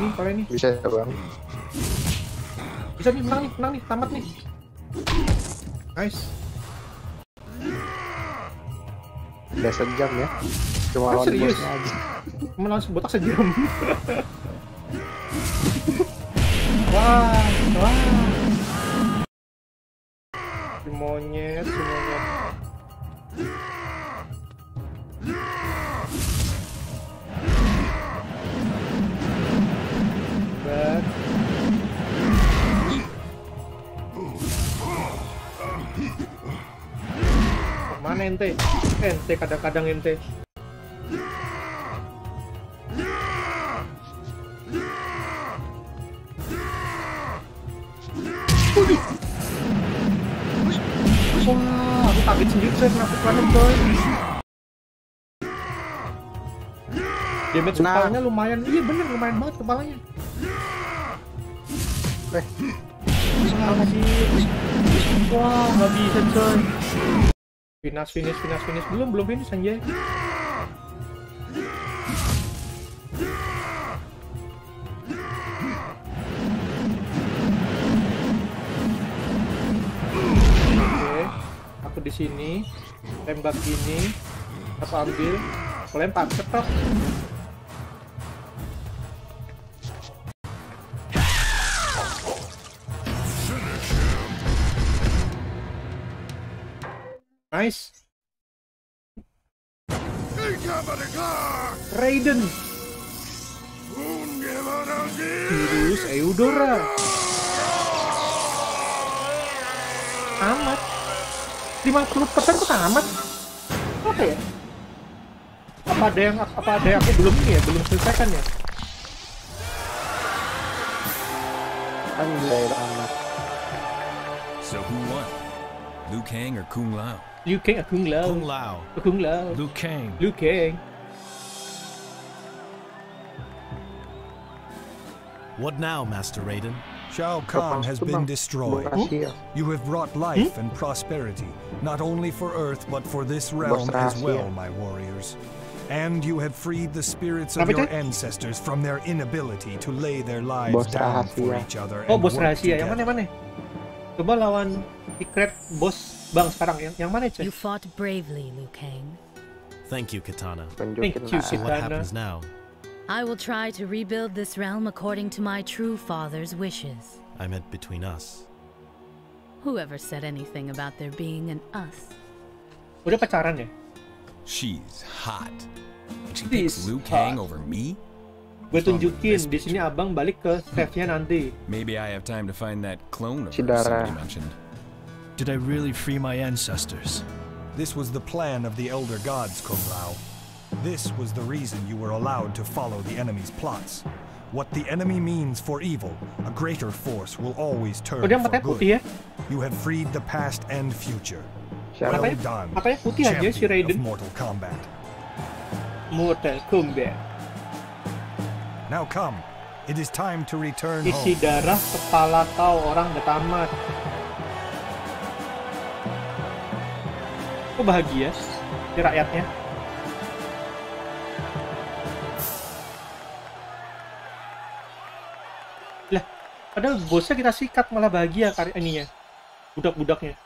B: kalian nih.
C: Bisa bang.
B: Bisa nih, menang nih, tamat nih. Nice.
C: Udah sejam ya. Cuma lawan
B: serius?
C: bosnya aja.
B: Cuma langsung botak sejam. Wah. Si monyet. Mana ente? Ente kadang-kadang ente. Wah, aku kaget sendiri saya kena pukulan coy. Damage kepalanya lumayan, iya bener lumayan banget kepalanya. Wah, nggak bisa coy. Finish. Belum finish anjay. Oke, aku di sini tembak gini, aku ambil, aku lempar, cetok. Nice. Raiden. Virus Eudora. Amat. 50% kok amat. Apa ya? Apa ada yang aku belum selesaikan ya?
C: Anjay amat.
D: So who won? Liu Kang or Kung Lao?
B: Liu Kang or Kung Lao?
F: Kung Lao.
B: Liu
F: Kang.
B: Liu Kang.
F: What now, Master Raiden?
E: Shao Kahn has been destroyed. You have brought life and prosperity, not only for Earth but for this realm as well, my warriors. And you have freed the spirits of your ancestors from their inability to lay their lives down for each other.
B: Oh, bos rahasia. Yang mana? Coba lawan secret boss bang sekarang yang mana cek?
G: You fought bravely, Liu Kang.
F: Thank you, Kitana.
B: Thank you,
F: So what happens now?
G: I will try to rebuild this realm according to my true father's wishes.
F: I meant between us.
G: Whoever said anything about there being an us?
B: Udah pacaran ya?
D: She's hot. She picks Liu Kang over me?
B: Gue tunjukin di sini abang balik ke save-nya nanti.
D: Maybe I have time to find that clone of her
C: Chidara.
D: somebody mentioned.
F: Did I really free my ancestors?
E: This was the plan of the Elder Gods, Kung Lao. This was the reason you were allowed to follow the enemy's plots. What the enemy means for evil, a greater force will always turn
B: Dia
E: for
B: matanya
E: good.
B: putih ya?
E: You have freed the past and future.
C: Siapa?
E: Well done,
B: Matanya putih aja si
E: champion of
B: Raiden.
E: Mortal Kombat.
B: Mortal Kombat.
E: Now come, it is time to return
B: Isi
E: home.
B: darah kepala kau orang udah tamat. Kok bahagia si rakyatnya? Lah, padahal bosnya kita sikat malah bahagia ininya. Budak-budaknya.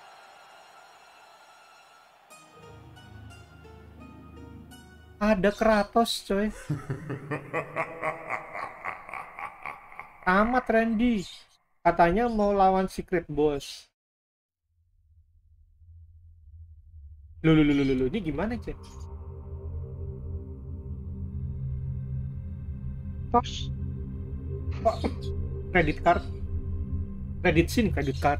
B: Ada Kratos, coy. Tamat Randy. Katanya mau lawan secret boss. Lu. Ini gimana, Cek?
C: Tos.
B: Kok credit card? Credit scene, credit card.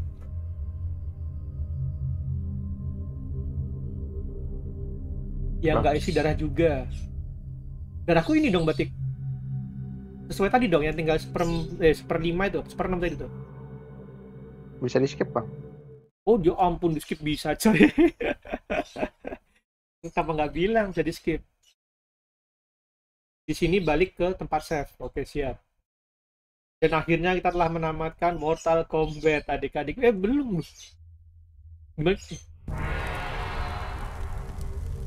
B: Ya nggak isi darah juga. Darahku ini dong batik. Sesuai tadi dong yang tinggal seperlima itu, seperenam tadi tuh.
C: Bisa di skip bang?
B: Oh dia ampun di skip bisa coy. Kenapa nggak bilang bisa di skip? Di sini balik ke tempat save. Oke siap. Dan akhirnya kita telah menamatkan Mortal Kombat adik-adik. Belum. Gimana sih?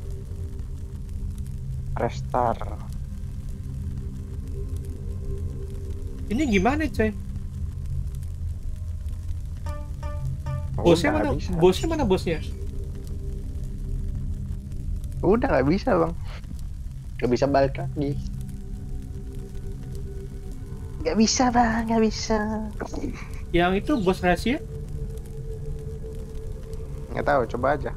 C: Restart.
B: Ini gimana coy? Bosnya mana? Bosnya mana bosnya?
C: Udah nggak bisa bang. Nggak bisa balik lagi. Nggak bisa bang, nggak bisa.
B: Yang itu bos rahasia?
C: Nggak tahu, coba aja.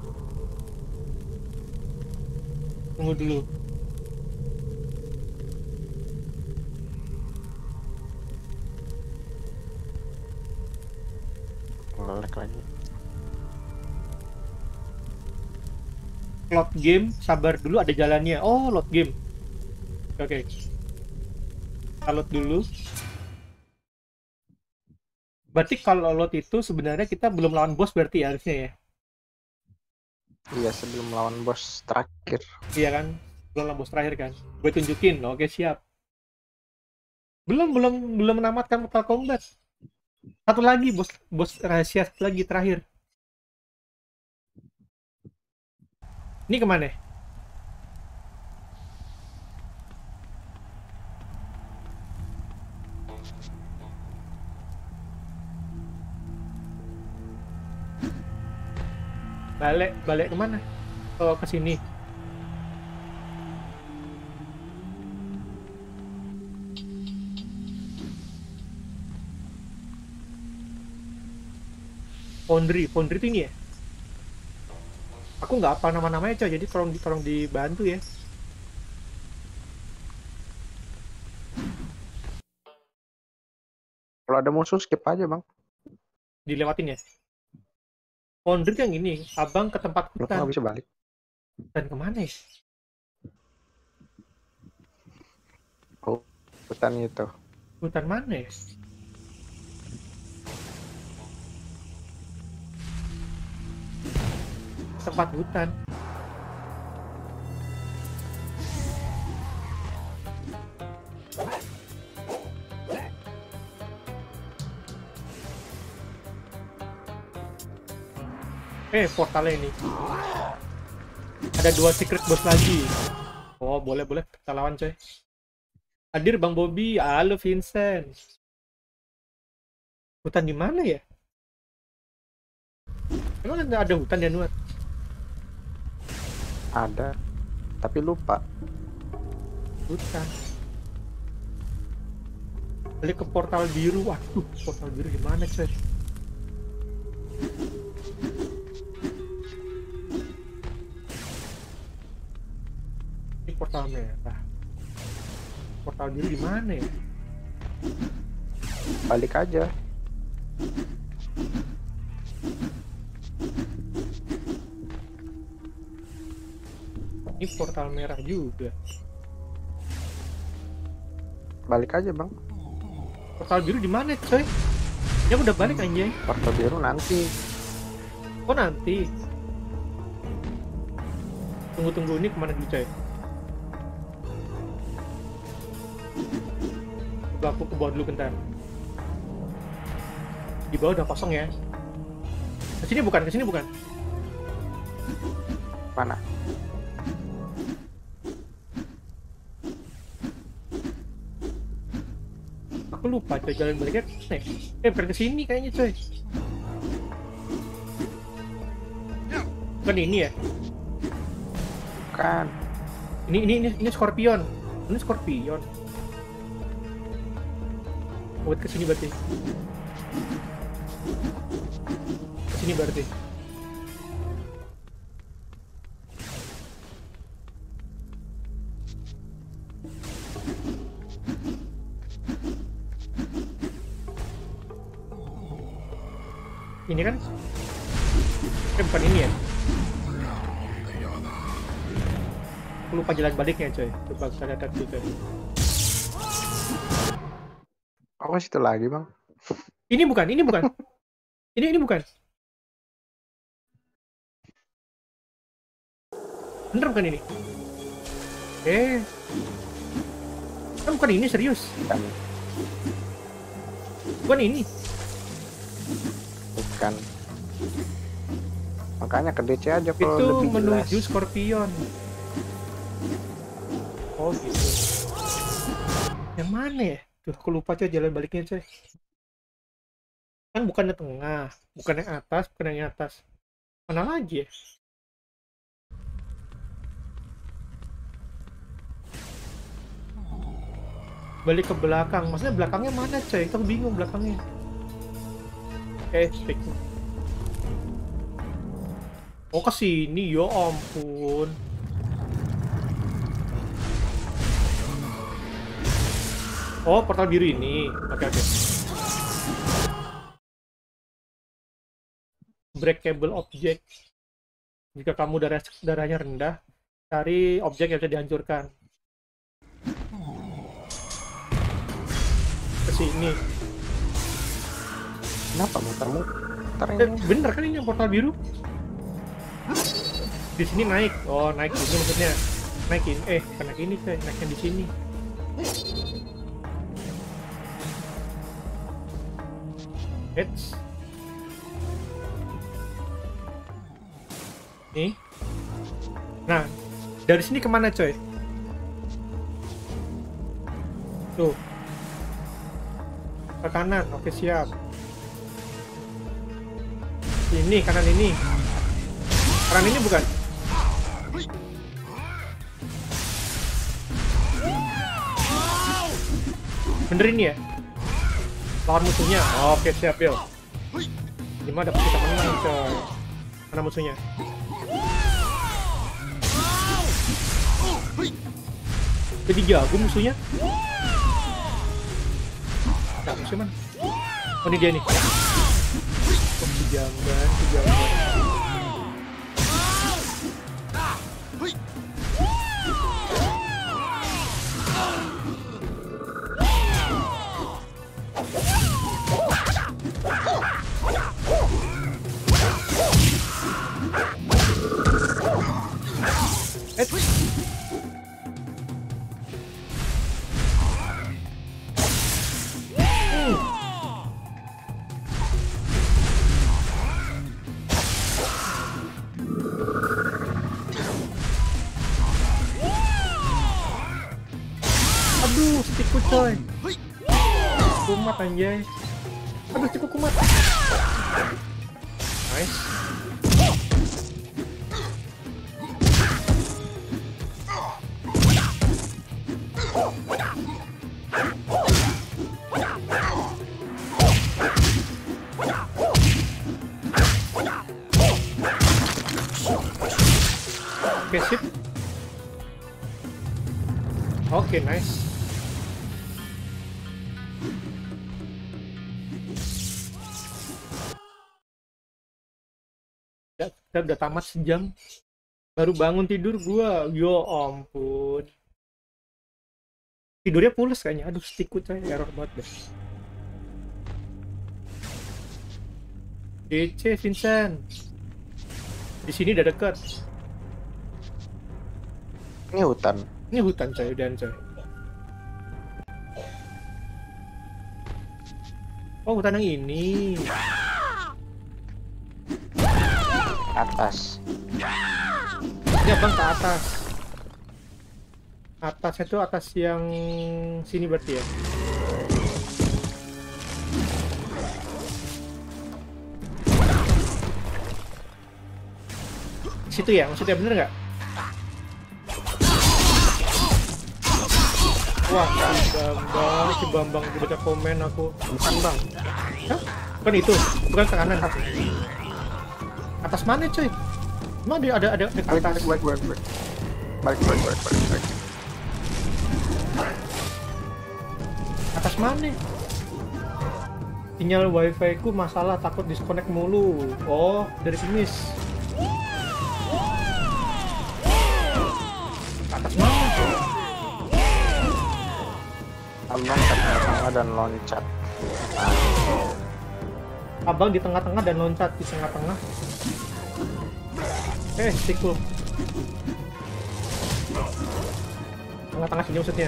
B: Tunggu dulu.
C: Ngelek lagi.
B: Load game, sabar dulu ada jalannya. Oh, load game. Oke. Kita load dulu. Berarti kalau load itu sebenarnya kita belum lawan bos berarti ya, harusnya ya?
C: Iya, sebelum lawan bos terakhir.
B: Iya kan? Belum lawan bos terakhir kan? Gue tunjukin. Oke, siap. Belum menamatkan Mortal Kombat. Satu lagi bos rahasia, satu lagi terakhir. Ini kemana? Balik kemana? Oh, ke sini. Foundry itu ini ya? Aku nggak apa nama-namanya coy, jadi tolong dibantu ya.
C: Kalau ada musuh skip aja bang.
B: Dilewatin ya. Foundry yang ini, abang ke tempat
C: Lu
B: hutan.
C: nggak bisa balik.
B: Dan kemana ya?
C: Oh, hutan itu.
B: Hutan mana ya? Tempat hutan. Portalnya ini. Ada 2 secret boss lagi. Oh, boleh kita lawan coy. Hadir Bang Bobby, halo Vincent. Hutan di mana ya? Emang ada hutan ya Nuat?
C: Ada, tapi lupa.
B: Hutan. Balik ke portal biru. Waduh, portal biru di mana coy? Ini portal merah. Portal biru di mana ya?
C: Balik aja.
B: Ini portal merah juga.
C: Balik aja bang.
B: Portal biru di mana coy? Ya udah balik anjay.
C: Portal biru nanti.
B: Oh nanti. Tunggu ini kemana dulu coy? Aku ke bawah dulu bentar. Di bawah udah kosong ya. Kesini bukan.
C: Mana?
B: Aku lupa coy, jalan baliknya bukan kesini kayaknya coy. Bukan ini ya?
C: Bukan.
B: Ini Scorpion. Ini Scorpion. Buat kesini berarti. Kesini berarti. Ini kan? Bukan ini ya? Aku lupa jalan baliknya coy. Coba kita lihat dulu coy.
C: Oh, situ lagi bang.
B: Ini bukan. Ini bukan. Bener bukan ini? Kan bukan ini serius. Bukan ini.
C: Bukan. Makanya ke DC aja kalau
B: itu
C: lebih
B: menuju
C: jelas.
B: Scorpion. Oh gitu. Yang mana ya? Tuh, aku lupa coy jalan baliknya coy. Kan bukannya tengah, bukannya atas, bukannya atas. Mana lagi ya? Balik ke belakang, maksudnya belakangnya mana coy? Kita bingung belakangnya. Stick. Oh ke sini, ya ampun. Oh, portal biru ini. Oke. Breakable object. Jika kamu darahnya rendah, cari objek yang bisa dihancurkan. Ke sini.
C: Kenapa muter-muter ini?
B: Bener kan ini yang portal biru? Di sini naik. Oh, naik ini maksudnya. Naikin. Bukan naik ini coy, naiknya di sini. Eits. Nih. Nah, dari sini kemana coy? Tuh. Ke kanan, oke siap. Ini, kanan ini. Kanan ini bukan? Bener ini ya? Lawan musuhnya. Oke siap yo. Gimana dapat kita menang coy? Mana musuhnya? Jadi jago musuhnya. Nah, musuhnya mana? Oh ini dia nih. Oh dijamban. Aduh, stickku coy. Kumat anjay. Aduh, stickku kumat. Nice. Oke, sip. Oke, nice. Kita udah tamat sejam. Baru bangun tidur gua. Yo ampun. Tidurnya pules kayaknya. Aduh, stickku coy, error banget deh. DC Vincent. Di sini udah deket.
C: Ini hutan.
B: Ini hutan coy, udahan coy. Oh, hutan yang ini.
C: Atas.
B: Ya bang, ke atas. Atasnya tuh atas yang sini berarti ya. Situ ya, maksudnya bener nggak? Wah, si Bambang baca komen aku.
C: Bukan bang.
B: Hah? Bukan itu, bukan ke kanan. Atas mana coy? Emang ada atas.
C: Balik.
B: Atas mana? Sinyal wifi ku masalah, takut disconnect mulu. Oh, dari sini. Atas mana?
C: Abang di tengah-tengah dan loncat.
B: Abang di tengah-tengah dan loncat di tengah-tengah. Stickku. Tengah-tengah sini maksudnya.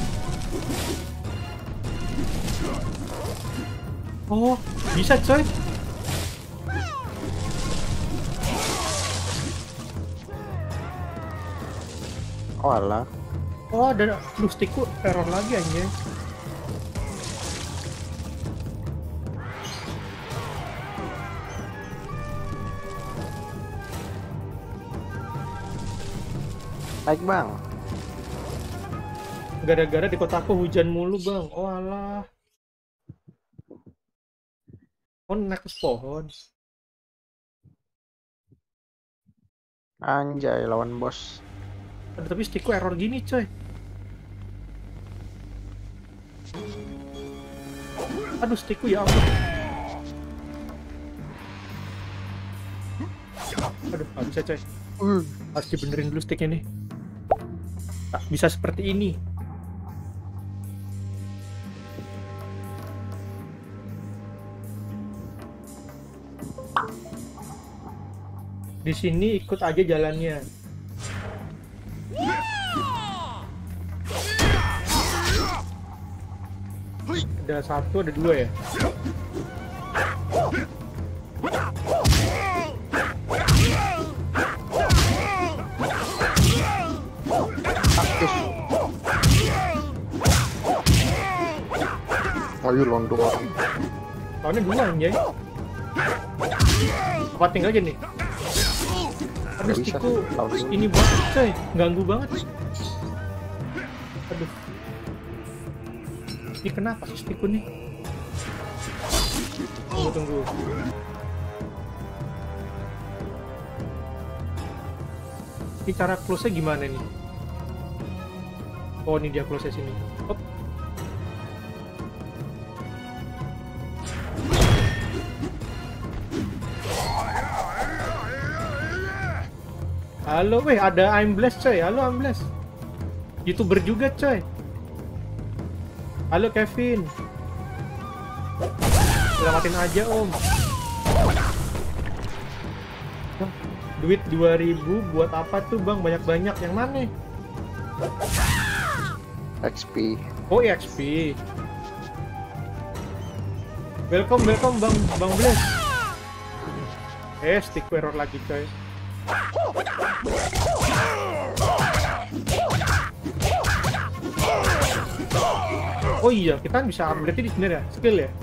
B: Oh, bisa coy.
C: Oh alah.
B: Oh, ada stickku error lagi aja.
C: Naik bang.
B: Gara-gara di kotaku hujan mulu bang. Oh alah. Oh naik ke pohon.
C: Anjay lawan bos.
B: Aduh, tapi stickku error gini coy. Aduh stickku ya ampun. Aduh gak bisa coy. Harus dibenerin dulu sticknya nih. Tak bisa seperti ini. Di sini ikut aja jalannya. Ada satu, ada dua ya.
C: Aktif. Ayo londo orang.
B: Tahunnya dua anjay. Apa tinggal aja nih? Aduh stickku ini banget coy, ganggu banget. Aduh. Ini kenapa sih stickku nih? Tunggu. Ini cara close-nya gimana nih? Oh ini dia close-nya sini. Hop. Halo weh, ada I'm Blessed coy. Halo I'm Blessed. YouTuber juga coy. Halo Kevin. Selamatin aja om. Duit 2000 buat apa tuh bang? Banyak-banyak. Yang mana?
C: XP.
B: Oh XP. Welcome bang Bless. Stick error lagi coy. Oh iya, kita bisa upgrade di sini ya, skill ya.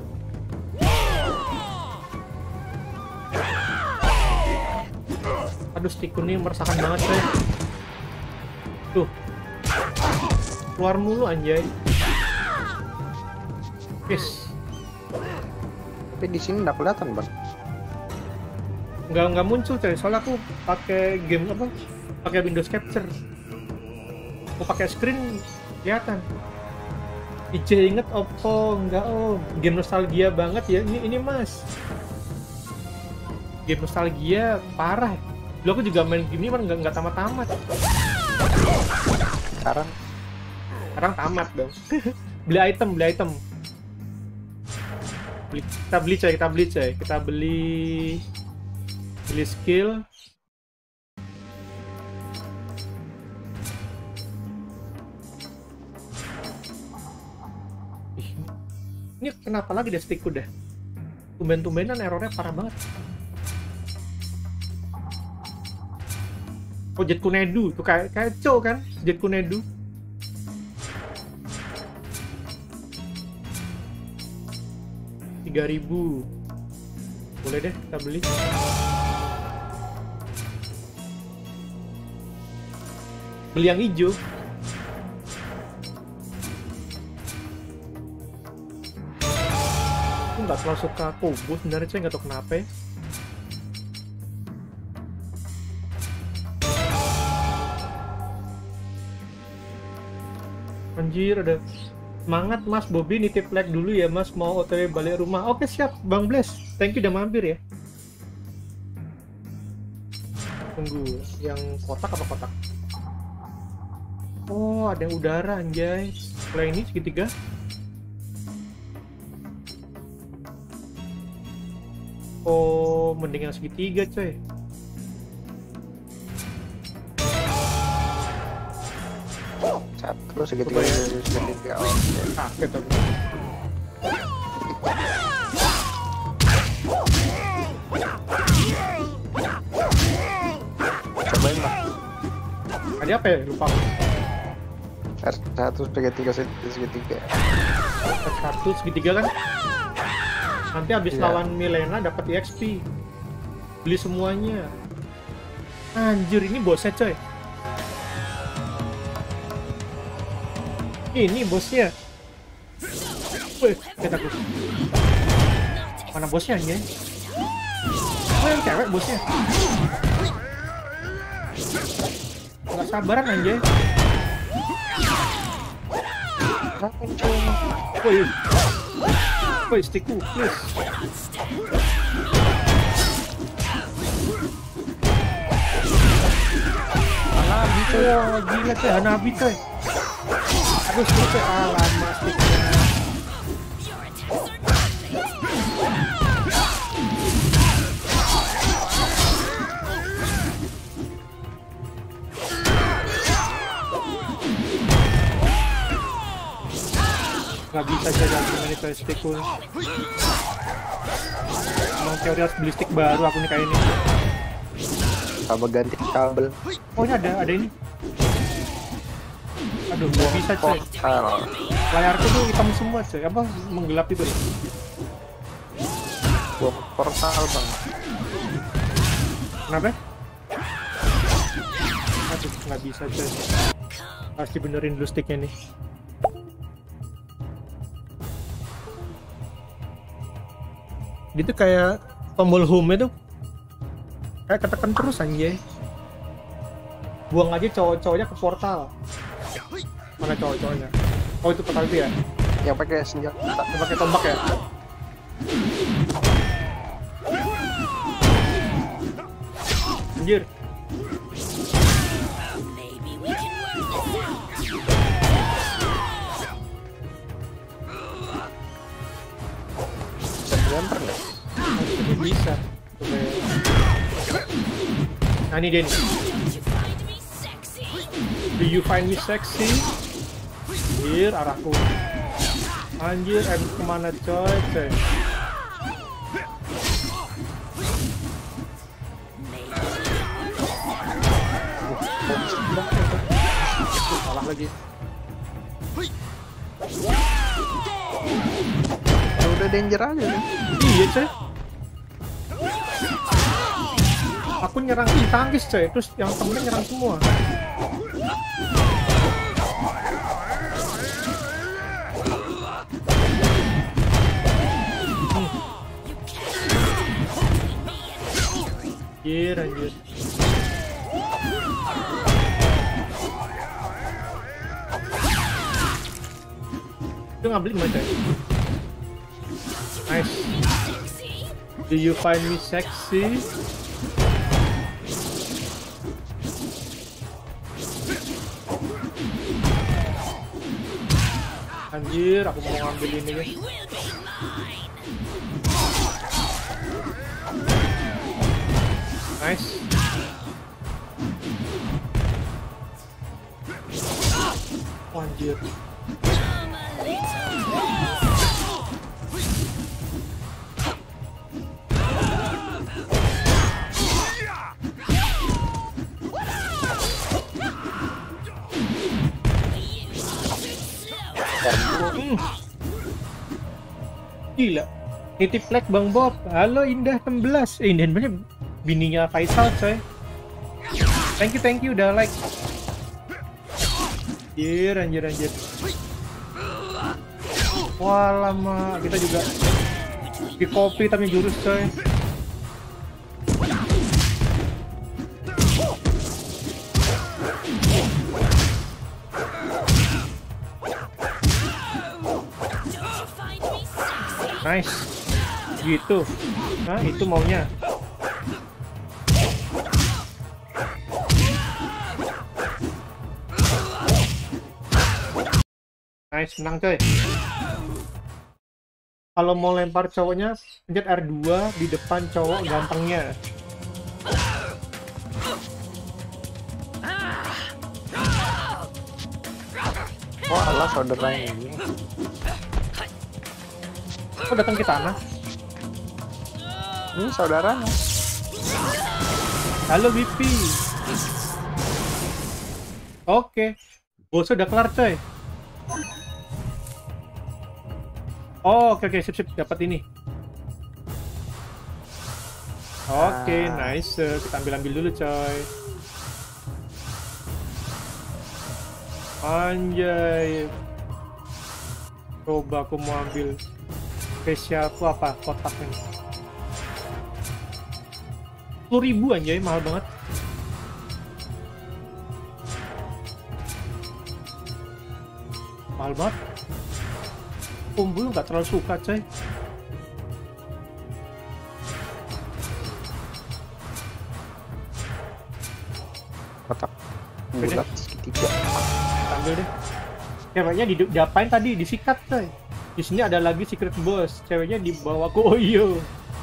B: Aduh, stickku nih meresahkan banget coy. Tuh. Keluar mulu anjay. Yes.
C: Tapi di sini nggak kelihatan bang.
B: Nggak muncul coy, soalnya aku pakai game apa? Pakai Windows Capture. Aku pakai screen kelihatan. IJ inget Oppo, enggak om. Game nostalgia banget ya, ini mas. Game nostalgia parah. Dulu aku juga main game ini kan nggak tamat-tamat. Sekarang tamat dong. beli item. Kita beli skill. Ini kenapa lagi deh stickku dah? Tumben-tumbenan errornya parah banget. Oh Jet Kunedu, tuh kayak cow kan? Jet Kunedu. $3.000. Boleh deh kita beli. Beli yang hijau. Nggak terlalu suka Kobo sebenarnya, saya nggak tahu kenapa ya. Anjir, ada semangat mas Bobby, nitip like dulu ya mas, mau OTW balik rumah. Oke siap Bang Bless, thank you udah mampir ya. Tunggu, yang kotak apa kotak? Oh ada yang udara anjay. Kalau ini segitiga. Oh, mending yang segitiga coy.
C: Satu segitiga.
B: Oke tuh.
C: Cobain lah.
B: Tadi apa ya? Lupa.
C: Satu segitiga.
B: Satu segitiga kan? Nanti habis lawan Milena dapat EXP. Beli semuanya. Anjir, ini bosnya coy. Ini bosnya. Wih, lihat aku. Mana bosnya anjay? Oh, yang cewek bosnya. Nggak sabaran anjay. Woi. Woi, stickku, please. Hanabi coy, gila coy, Hanabi coy. Aduh, stick coy, lama sticknya. Nggak bisa saja gimana itu stickku. Emang teori harus beli stick baru aku nih kayak ini.
C: Sama ganti kabel.
B: Oh ini ada ini. Aduh nggak bisa coy. Layarku tuh hitam semua coy. Apa menggelap itu?
C: Gua portal bang.
B: Kenapa? Aduh nggak bisa coy. Harus dibenerin dulu sticknya nih. Dia tuh kayak tombol home itu kayak ketekan terus anjay. Buang aja cowok-cowoknya ke portal. Mana cowok-cowoknya? Oh itu portal itu ya?
C: Yang pakai senjata.
B: Yang pakai tombak ya? Anjir.
C: Lempar nggak?
B: Bisa. Nah ini dia nih. Do you find me sexy? Anjir arahku. Anjir kemana coy? Salah lagi.
C: Udah danger aja nih.
B: Iya coy. Aku nyerang tangkis coy, terus yang temennya nyerang semua. Anjir. Itu ngambilin mana coy? Nice. Do you find me sexy? Anjir, aku mau ngambil ini nih. Nice. Oh, anjir. Gila, nitip like Bang Bob. Halo Indah 16. Indah banyak bininya Faisal coy. Thank you udah like. Anjir. Wah lama, kita juga di kopi tapi jurus coy. Nice. Gitu. Nah, itu maunya. Nice, menang coy. Kalau mau lempar cowoknya, pencet R2 di depan cowok gantengnya.
C: Oh alah saudara ini.
B: Kok datang ke tanah?
C: Ini saudaranya.
B: Halo BP. Oke. Bos udah kelar coy. Oh, oke, sip, dapat ini. Oke, nice. Kita ambil dulu coy. Anjay. Coba aku mau ambil spesialku apa kotaknya. 10.000 anjay, mahal banget. Mahal banget. Kumbul nggak terlalu suka coy.
C: Kotak bulat segitiga.
B: Ambil deh. Ceweknya diapain tadi? Disikat coy. Di sini ada lagi secret boss. Ceweknya dibawa ke Oyo.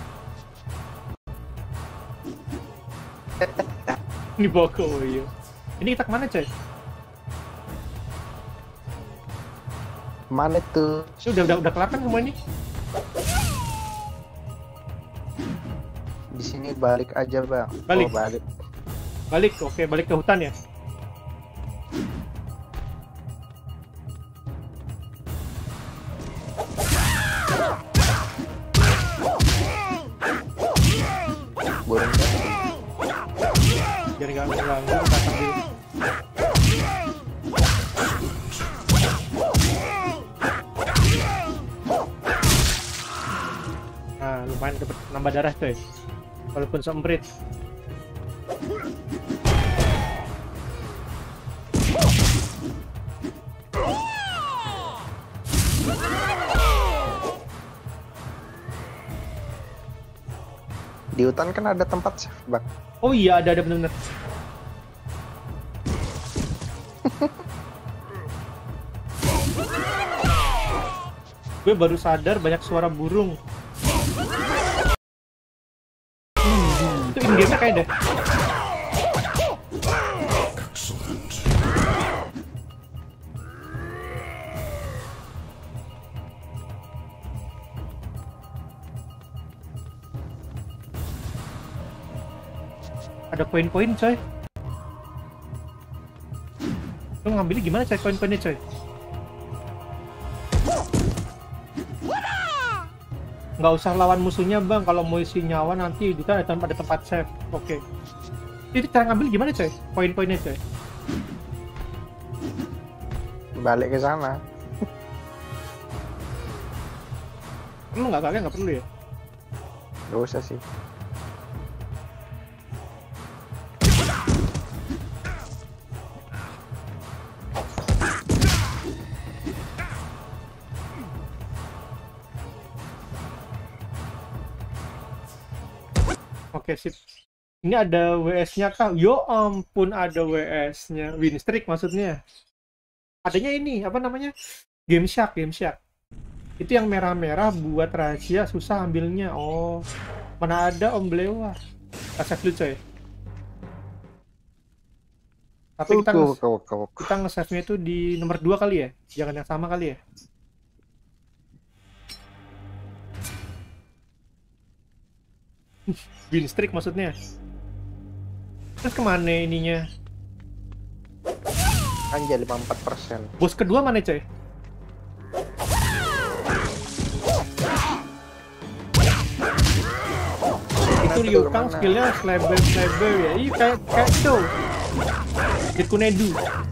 B: Dibawa ke Oyo. Ini kita kemana coy?
C: Mana tuh?
B: Udah kelihatan semua ini.
C: Di sini balik aja bang.
B: Balik.
C: Oh, balik.
B: Balik, oke, balik ke hutan ya.
C: Burung
B: Biar nggak mengganggu, kita sambil. Nah, lumayan dapat nambah darah coy. Walaupun semprit.
C: Di hutan kan ada tempat save bang.
B: Oh iya, ada bener-bener. Gue baru sadar banyak suara burung. Itu in-game kayak deh. Ada poin-poin coy. Lu ngambilnya gimana coy poin-poinnya coy? Nggak usah lawan musuhnya bang, kalau mau isi nyawa nanti kita ada tempat save. Oke. Jadi cara ngambil gimana coy? Poin-poinnya coy?
C: Balik ke sana.
B: Lu nggak perlu ya?
C: Gak usah sih.
B: Oke sip. Ini ada WS-nya kah? Yo ampun, ada WS-nya. Win streak maksudnya. Adanya ini apa namanya? Game Shark. Itu yang merah-merah buat rahasia susah ambilnya. Oh, mana ada Om Blewa. Kita save dulu coy. Tapi kita nge-save-nya itu di nomor 2 kali ya? Jangan yang sama kali ya? Win streak maksudnya. Terus kemana ininya?
C: Anjay 54%.
B: Bos kedua mana coy? Itu Liu Kang skillnya slabel ya. Ih kayak itu. Kunedu.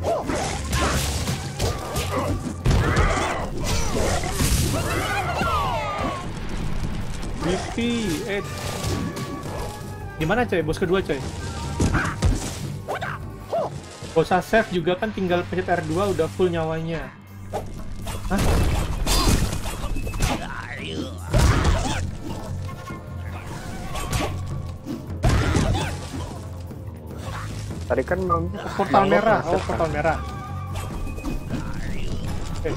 B: BP, gimana coy, bos kedua coy? Bosa save juga kan tinggal pencet R2 udah full nyawanya. Hah?
C: Tadi kan
B: portal merah, oh portal merah. Oke.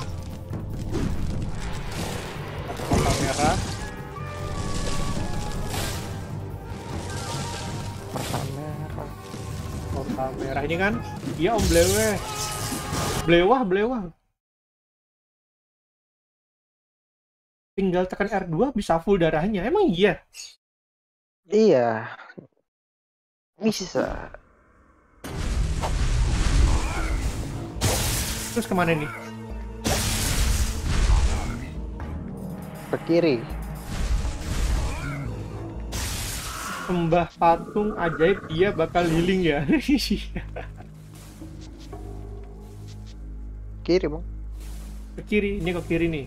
B: Portal merah. Portal merah ini kan? Iya Om Blewah. Tinggal tekan R2 bisa full darahnya. Emang iya?
C: Iya. Bisa.
B: Terus kemana nih?
C: Ke kiri.
B: Sembah patung ajaib, dia bakal healing ya.
C: Kiri bang.
B: Ke kiri, ini ke kiri nih.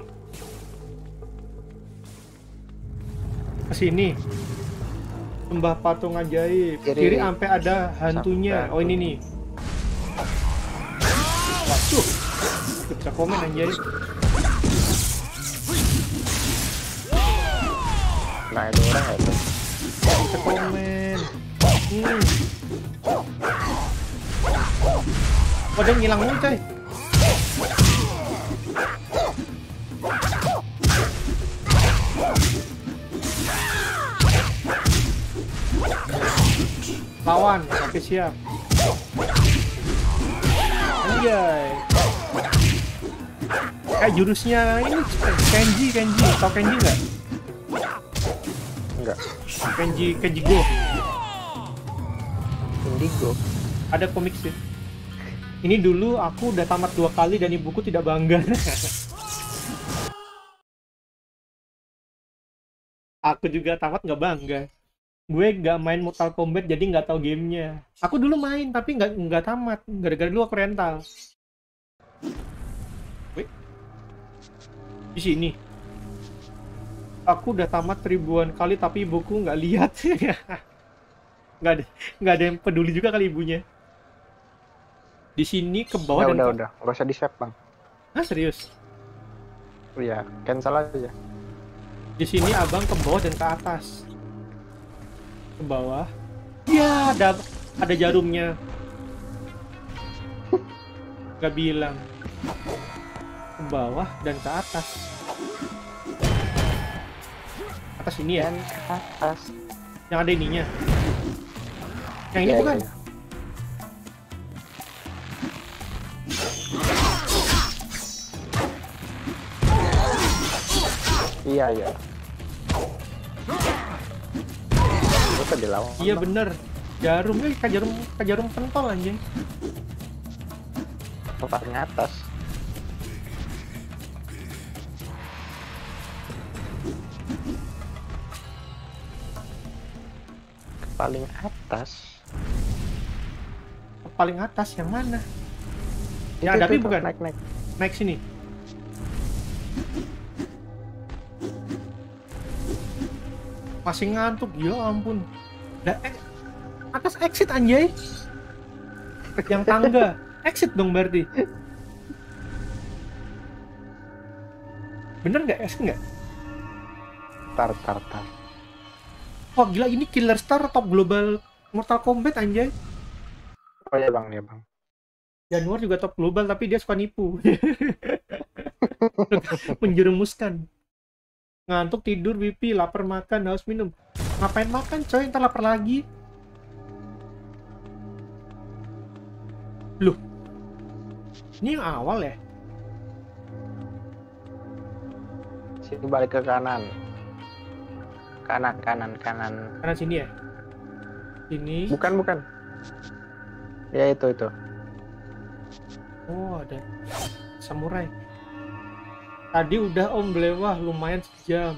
B: Ke sini. Sembah patung ajaib. Kiri sampai ada hantunya. Oh ini nih. Waduh. Aku bisa komen anjay.
C: Nah itu orang ya itu.
B: Bisa komen. Waduh ngilang mulu coy. Lawan, oke siap. Anjay. Kayak jurusnya ini Kenji, tau Kenji nggak?
C: Enggak.
B: Kenji Go.
C: Indigo.
B: Ada komik sih. Ini dulu aku udah tamat 2 kali dan ibuku tidak bangga. Aku juga tamat nggak bangga. Gue nggak main Mortal Kombat jadi nggak tahu gamenya. Aku dulu main tapi nggak tamat gara-gara dulu aku rental. Wih. Di sini. Aku udah tamat ribuan kali tapi ibuku nggak lihat. nggak ada yang peduli juga kali ibunya. Di sini ke bawah dan
C: udah nggak usah di save bang.
B: Hah serius?
C: Oh iya, cancel aja.
B: Di sini abang ke bawah dan ke atas. Ke bawah. Ya ada jarumnya. Gak bilang. Ke bawah dan ke atas. Atas ini ya?
C: Ke atas.
B: Yang ada ininya. Yang ini bukan?
C: Iya. Itu dilawan.
B: Iya bener. Jarumnya kayak jarum pentol anjing.
C: Paling atas. Paling atas.
B: Paling atas yang mana? Yang ada tapi bukan. Naik sini. Masih ngantuk, ya ampun. Atas exit anjay. Yang tangga. Exit dong berarti. Bener nggak? Exit nggak?
C: Tar.
B: Oh gila, ini Killer Star top global Mortal Kombat anjay.
C: Oh ya bang.
B: Januar juga top global tapi dia suka nipu. Menjerumuskan. Ngantuk, tidur, pipi, lapar, makan, haus, minum. Ngapain makan coy, ntar lapar lagi. Loh, ini yang awal ya?
C: Sini balik ke kanan. Kanan.
B: Kanan sini ya? Sini.
C: Bukan. Ya itu.
B: Oh ada samurai. Tadi udah om belewah lumayan sejam.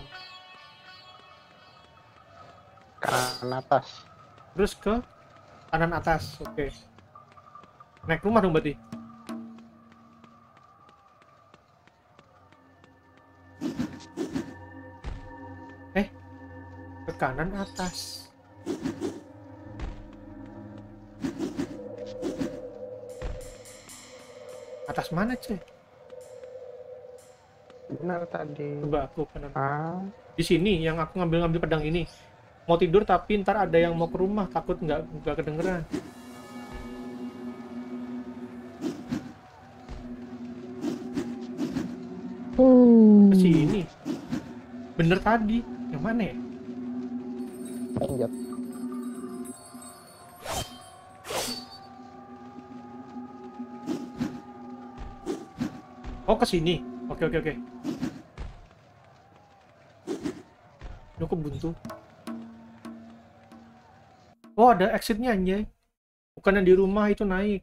C: Kanan atas.
B: Terus ke kanan atas, oke. Naik rumah dong berarti. Ke kanan atas. Atas mana cuy?
C: Benar tadi.
B: Coba aku kanan. Di sini yang aku ngambil pedang ini. Mau tidur tapi ntar ada yang mau ke rumah, takut nggak kedengeran. Ke sini. Bener tadi. Yang mana ya?
C: Lanjut.
B: Oh ke sini. Oke. Aku buntu. Oh ada exitnya anjay. Bukannya di rumah itu naik.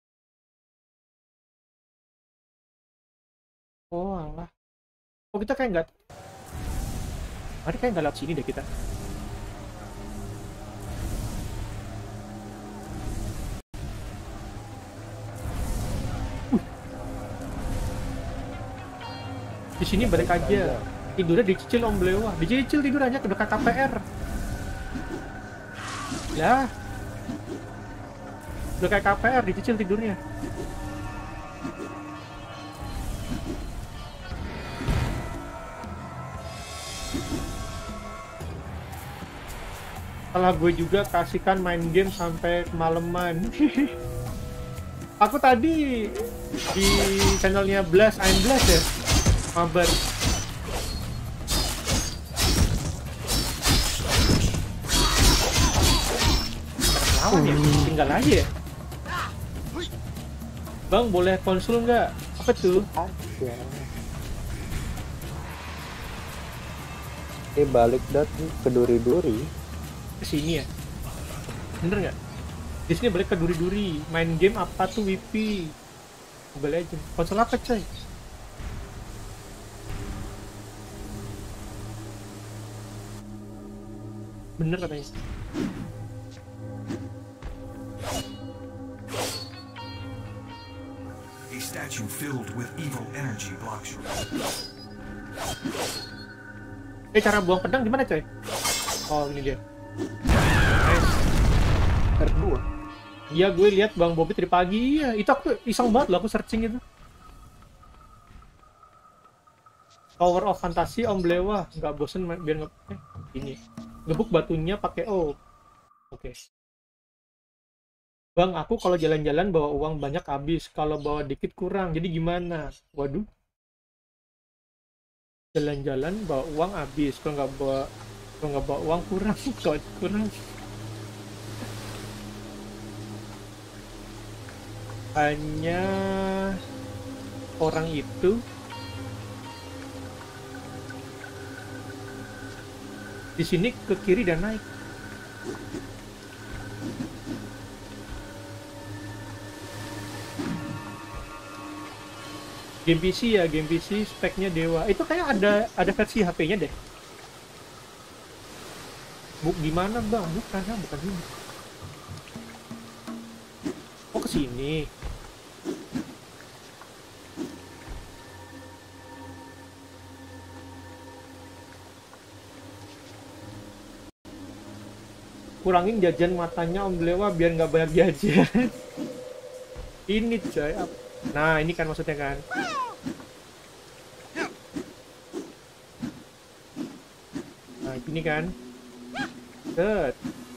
B: Oh alah. Oh kita kayak nggak. Mari kayak nggak lewat sini deh kita. Di sini balik aja. Tidurnya dicicil Om Belewah. Dicicil tidurannya ke dekat KPR. Lah. Udah kayak KPR dicicil tidurnya. Setelah gue juga kasihkan main game sampai kemalaman. Aku tadi di channelnya Blast, I'm Blast ya, mabar. Lawan ya, tinggal aja ya. Bang, boleh konsul nggak? Apa tuh?
C: Balik dat ke duri-duri.
B: Ke sini ya? Bener nggak? Di sini balik ke duri-duri. Main game apa tuh WP? Mobile Legends. Konsol apa coy? Bener katanya.
E: A statue filled with evil energy blocks your
B: Cara buang pedang gimana coy? Oh ini dia. Nice.
C: R2.
B: Iya gue lihat Bang Bobby tadi pagi. Iya itu aku iseng banget loh aku searching itu. Tower of Fantasy Om Belewah. Nggak bosen biar ini. Gebuk batunya pakai O. Oke. Bang aku kalau jalan-jalan bawa uang banyak habis. Kalau bawa dikit kurang. Jadi gimana? Waduh. Jalan-jalan bawa uang habis, kalau nggak bawa uang kurang. Kurang. Hanya orang itu di sini ke kiri dan naik. Game PC ya, game PC speknya dewa. Itu kayak ada versi HP-nya deh. Gimana bang? Bukan ini. Oh kesini. Kurangin jajan matanya Om Belewah biar nggak banyak jajan. Ini coy. Nah ini kan maksudnya kan. Nah ini kan. Set.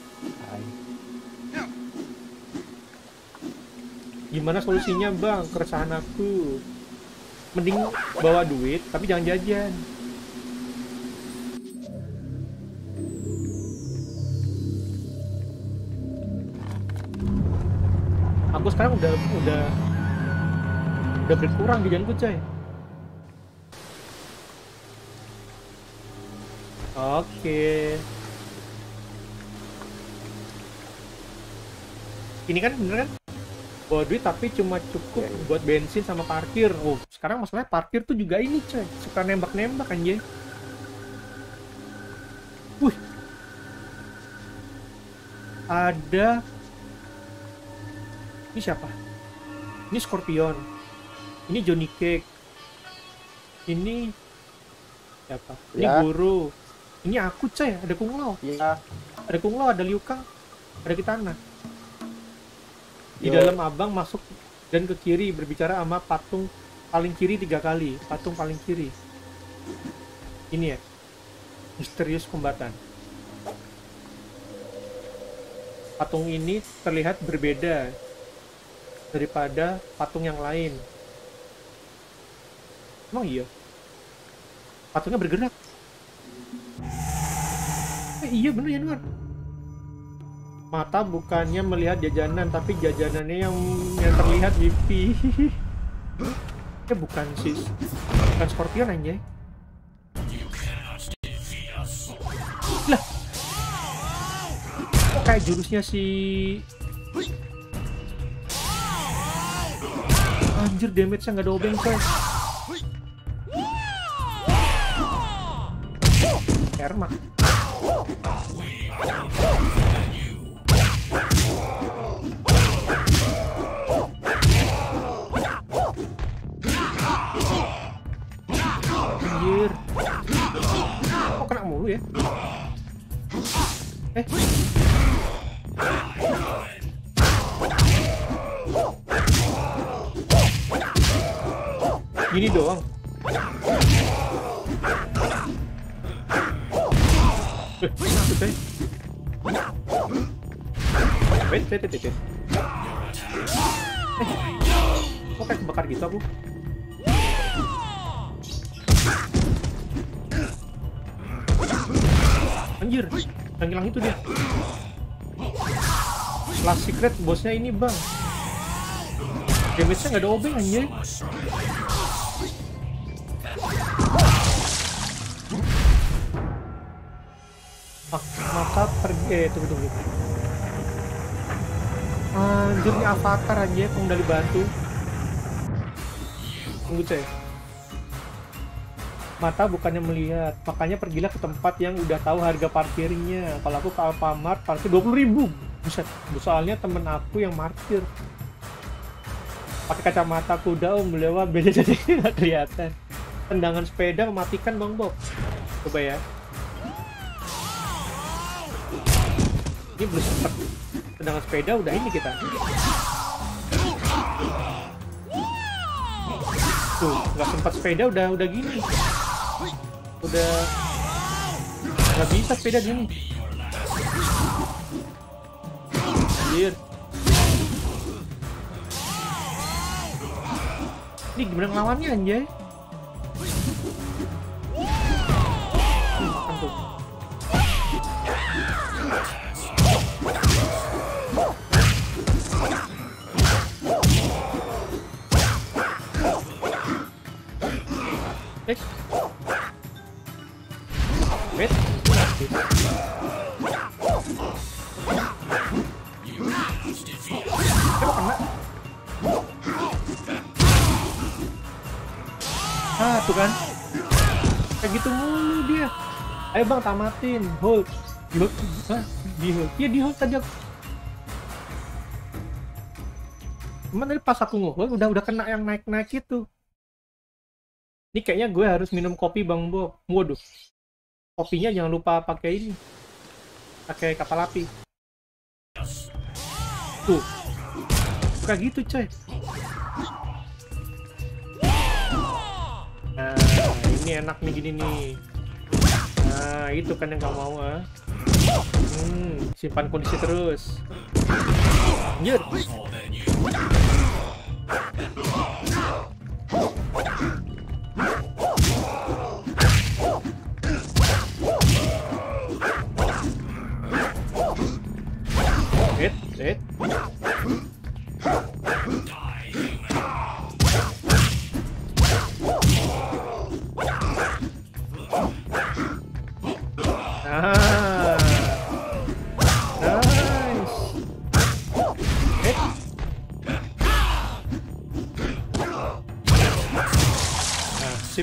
B: Gimana solusinya bang? Keresahan aku. Mending bawa duit tapi jangan jajan. Aku sekarang udah berkurang jajanku coy. Oke. Ini kan bener kan? Bawa duit tapi cuma cukup buat bensin sama parkir. Oh, sekarang masalahnya parkir tuh juga ini coy. Suka nembak-nembak anjay. Wih. Ada. Ini siapa? Ini Scorpion. Ini Johnny Cake. Ini siapa? Ini Guru. Ini aku coy, ada Kung Lao.
C: Iya.
B: Ada Kung Lao, ada Liu Kang, ada Kitana. Di dalam abang masuk dan ke kiri berbicara sama patung paling kiri 3 kali. Patung paling kiri. Ini ya. Misterius kombatan. Patung ini terlihat berbeda daripada patung yang lain. Emang iya? Patungnya bergerak. Iya bener ya Nuar. Mata bukannya melihat jajanan, tapi jajanannya yang terlihat wifi. Bukan Scorpion anjay. Lah. Kok kayak jurusnya si anjir, damage-nya nggak dobeng coy. Karma. Anjir. Kok kena mulu ya? Gini doang. Wait. Kok kayak kebakar gitu aku? Anjir, yang hilang itu dia. Last secret bosnya ini bang. Damage-nya nggak ada obeng anjir. Maka pergi, tunggu. Anjir, ini avatar aja, pengendali batu. Tunggu coy. Mata bukannya melihat, makanya pergilah ke tempat yang udah tahu harga parkirnya. Kalau aku ke Alfamart, parkir 20.000. Buset, soalnya temen aku yang parkir. Pakai kacamata kuda lewat beda jadi nggak kelihatan. Tendangan sepeda mematikan Bang Bob. Coba ya. Ini belum sempet tendangan sepeda udah ini kita. Tuh, nggak sempat sepeda udah gini. Udah nggak bisa sepeda gini. Anjir. Ini gimana ngelawannya anjay? Makan tuh. Wait. Tuh kan, kayak gitu mulu dia. Ayo bang, tamatin. Hold. Di hold. Iya di hold tadi aku. Cuman tadi pas aku nge-hold udah kena yang naik itu. Ini kayaknya gue harus minum kopi Bang Bob. Waduh. Kopinya jangan lupa pakai ini. Pakai kapal api. Tuh. Kayak gitu coy. Nah, ini enak nih gini nih. Nah, itu kan yang gak mau simpan kondisi terus. Anjir. Hit. Nice. Hit. Nah, sip.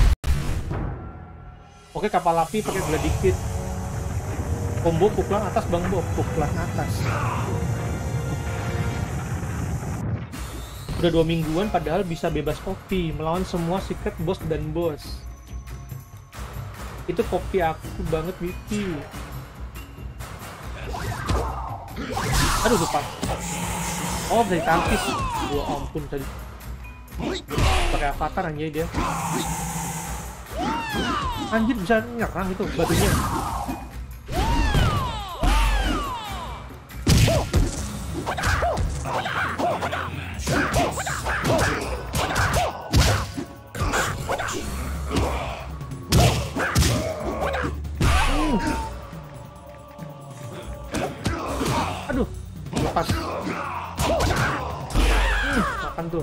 B: Oke, kapal api pakai gula dikit. Combo pukulan atas Bang Bob, pukulan atas. Udah 2 mingguan padahal bisa bebas kopi, melawan semua secret boss dan boss. Itu kopi aku banget Wiki. Aduh lupa. Oh dari tangkis. Gua ampun tadi. Pakai avatar anjay dia. Anjir bisa nyerang itu batunya. Aduh, lepas. Makan tuh.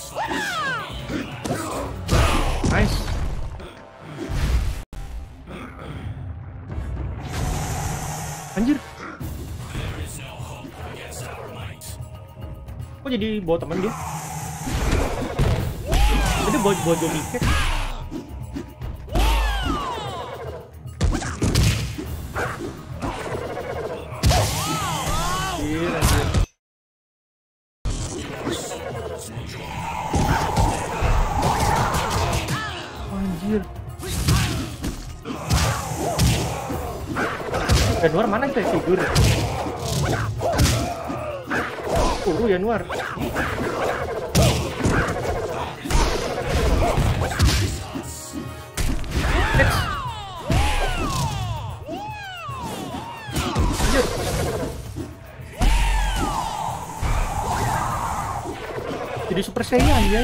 B: Nice. Anjir. Kok jadi bawa teman dia? Jadi bawa Johnny Cage. Anjir. Januar mana itu tidur? Januar. Jadi Super Saiyan ya.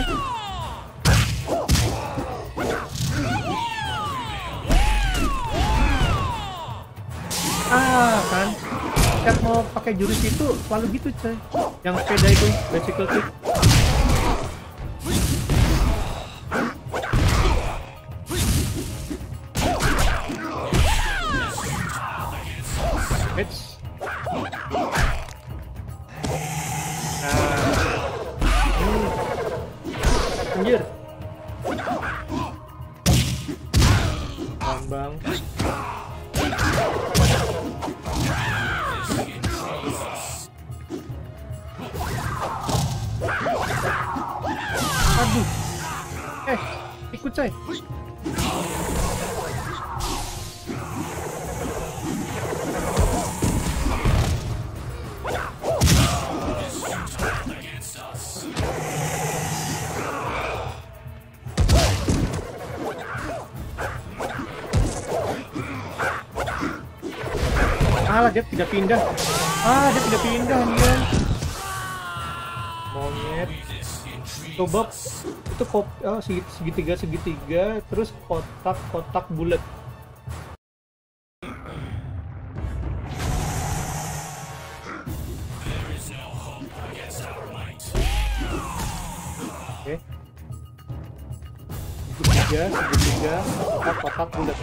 B: Kan setiap mau pakai jurus itu selalu gitu coy, yang sepeda itu bicycle kick. Anjir bang. Aduh. Ikut coy. Dia tidak pindah. Dia tidak pindah dia. Monyet. Coba itu segitiga terus kotak bulat. Oke. Segitiga kotak bulat.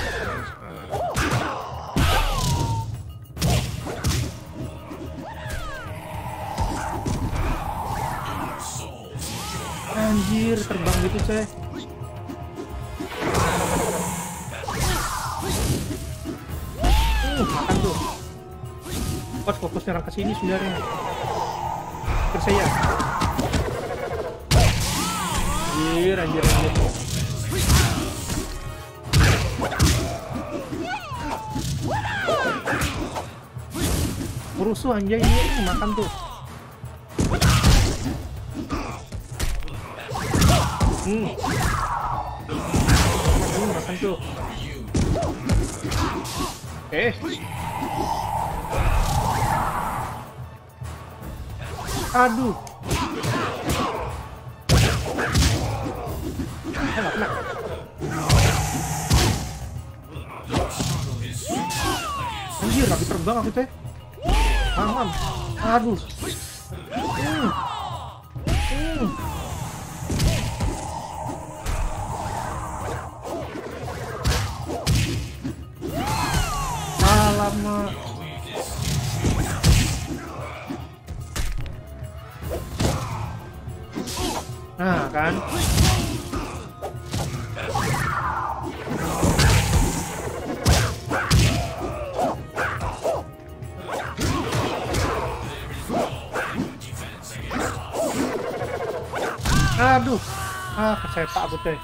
B: Anjir, terbang gitu coy. Makan tuh. Fokus nyerang ke sini sebenarnya. Percaya. Anjir. Rusuh anjay ini makan tuh. Makan tuh. Aduh. Nggak kena. Anjir, lagi terbang aku teh. Paham. Aduh. Alamak. Nah kan. Aduh. Kesepak aku teh.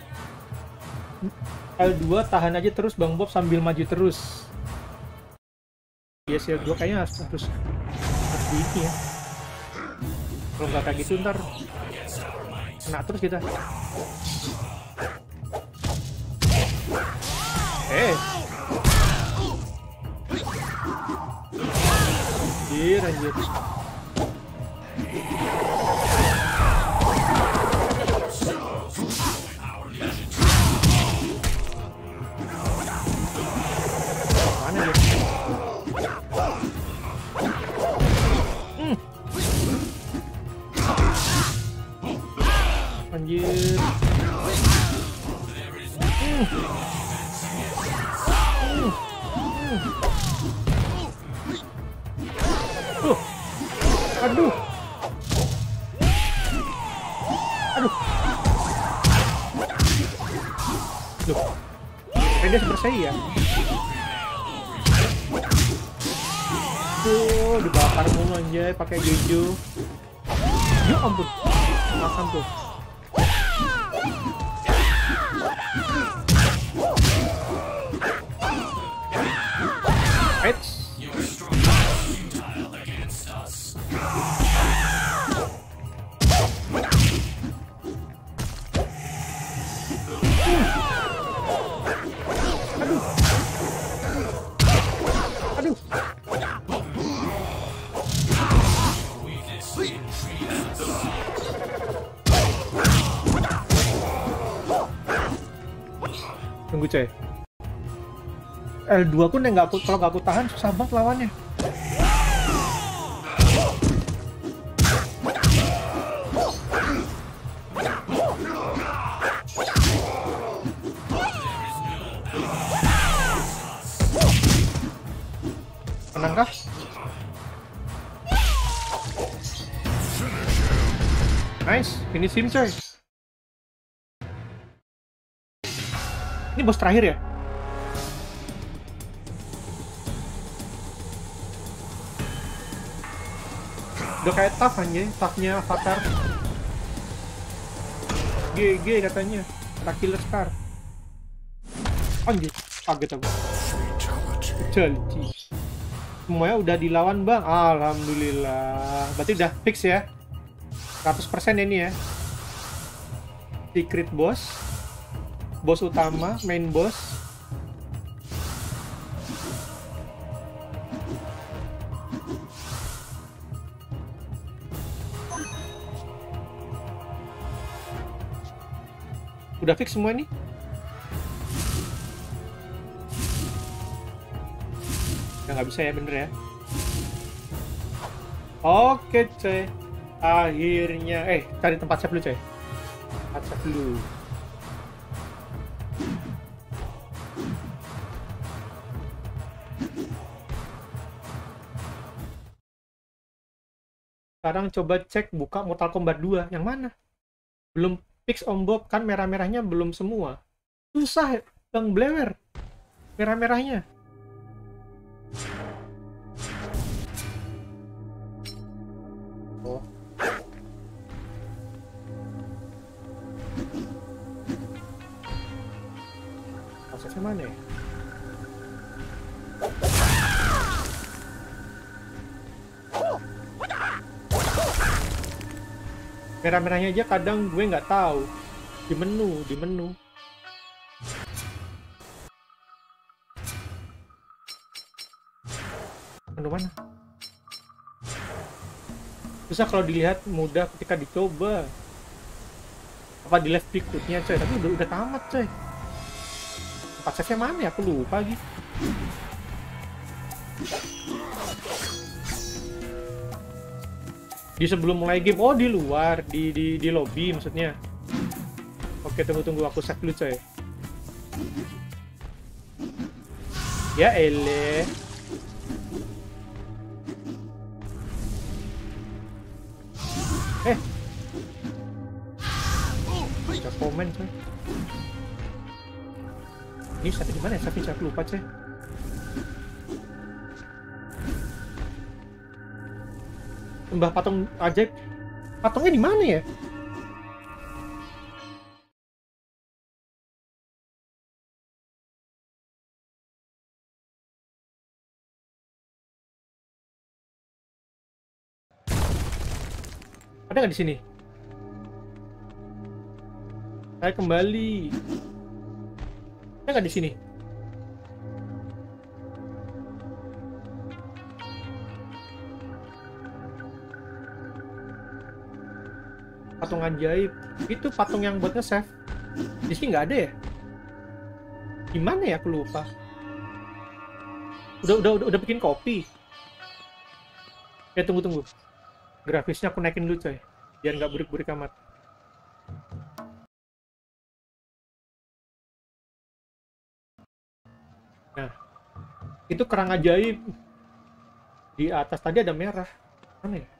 B: L2 tahan aja terus Bang Bob sambil maju terus. Ya L2 kayaknya harus di ini ya. Kalau nggak kayak gitu ntar kena terus kita. Anjir. Mana dia? Anjir. Aduh. Loh. Kayak dia Super Saiyan ya. Tuh, dibakar mulu anjay pakai Jojo. Ya ampun. Makan tuh. Tunggu coy. L2 aku kalau nggak aku tahan susah banget lawannya. Menang kah? Nice, finish him coy. Ini bos terakhir ya? Udah kayak tough anjing, toughnya Avatar. GG katanya, ada killer star. Anjir, kaget aku. Fatality. Semuanya udah dilawan bang, alhamdulillah. Berarti udah fix ya, 100% ini ya. Secret boss, boss utama, main boss. Udah fix semua nih. Udah nggak bisa ya, bener ya. Oke coy, akhirnya cari tempat save dulu coy. Tempat save dulu. Sekarang coba cek buka Mortal Kombat 2 yang mana? Belum fix Om Bob, kan merah-merahnya belum semua. Susah Bang Blewer, merah-merahnya. Oh. Prosesnya mana ya? Merah-merahnya aja kadang gue nggak tahu. Di menu. Menu mana? Susah kalau dilihat, mudah ketika dicoba. Apa di left berikutnya coy, tapi udah tamat coy. Tempat save-nya mana ya? Aku lupa lagi. Di sebelum mulai game, oh di luar, di lobby maksudnya. Oke, tunggu aku save dulu coy. Ya ele. Ada komen coy. Ini save di mana ya? Save lupa coy. Mbah patung ajaib. Patungnya di mana ya? Ada nggak di sini? Saya kembali. Ada nggak di sini? Patung ajaib itu patung yang buat nge-save. Di sini nggak ada ya? Gimana ya, aku lupa. Udah bikin kopi. Ya tunggu. Grafisnya aku naikin dulu coy, biar nggak burik-burik amat. Nah, itu kerang ajaib. Di atas tadi ada merah. Mana ya?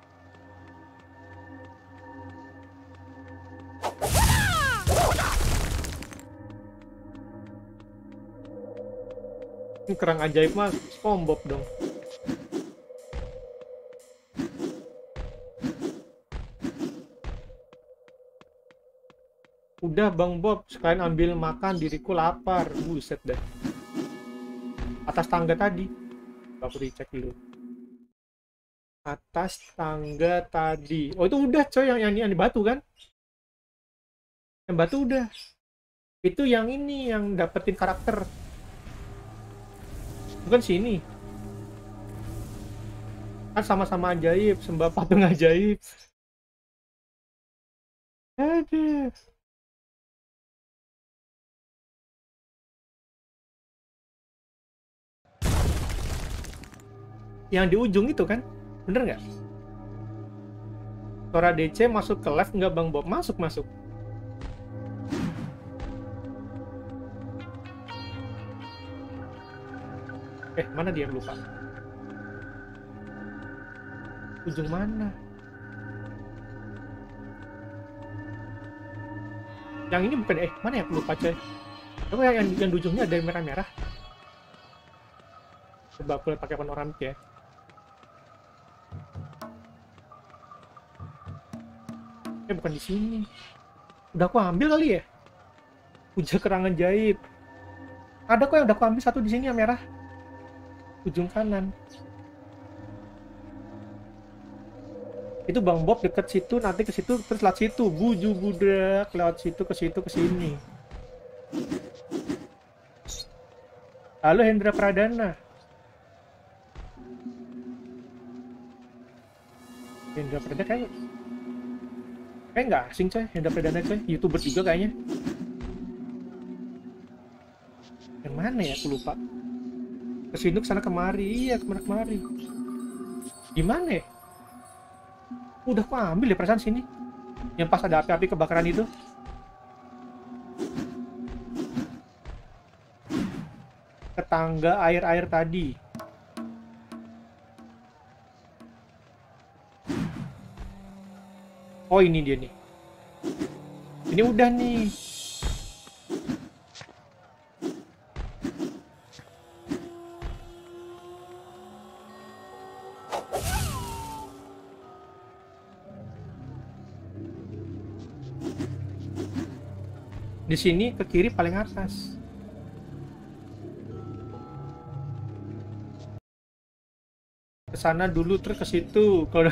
B: Ini kerang ajaib mah SpongeBob dong. Udah Bang Bob, sekalian ambil makan, diriku lapar. Buset dah. Atas tangga tadi. Aku dicek dulu. Atas tangga tadi. Oh itu udah coy, yang di batu kan? Yang batu udah. Itu yang ini, yang dapetin karakter. Bukan sini. Kan sama-sama ajaib, sembah patung ajaib. Aduh. Yang di ujung itu kan? Bener nggak? Suara DC masuk ke live nggak Bang Bob? Masuk. Mana dia, lupa. Ujung mana? Yang ini bukan, mana ya, lupa coy. Coba yang di ujungnya ada yang merah-merah. Coba aku pakai panoramik ya. Bukan di sini. Udah aku ambil kali ya? Puja kerangan jahit. Ada kok yang udah aku ambil satu di sini yang merah. Ujung kanan. Itu Bang Bob deket situ, nanti ke situ, terus lewat situ. Buju budak, lewat situ, ke situ, ke sini. Halo Hendra Pradana. Hendra Pradana kayak nggak asing coy, Hendra Pradana coy, YouTuber juga kayaknya. Yang mana ya, aku lupa. Kesini kesana kemari, iya kemari. Gimana ya? Udah aku ambil ya perasaan sini. Yang pas ada api-api kebakaran itu. Ke tangga air-air tadi. Oh ini dia nih. Ini udah nih. Di sini ke kiri paling atas. Ke sana dulu terus ke situ. Kalau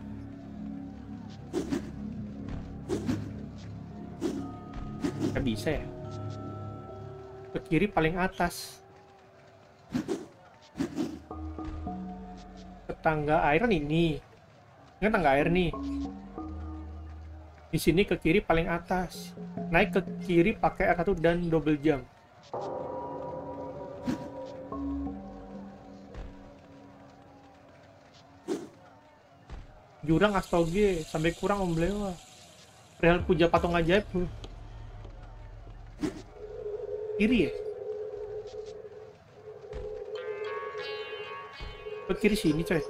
B: nggak bisa ya. Ke kiri paling atas. Ke tangga air kan ini. Ini kan tangga air nih. Di sini ke kiri paling atas. Naik ke kiri pakai R1 dan double jump. Jurang astoge sampai kurang Om Blewa. Perihal puja patung ajaib. Kiri ya? Ke kiri sini coy.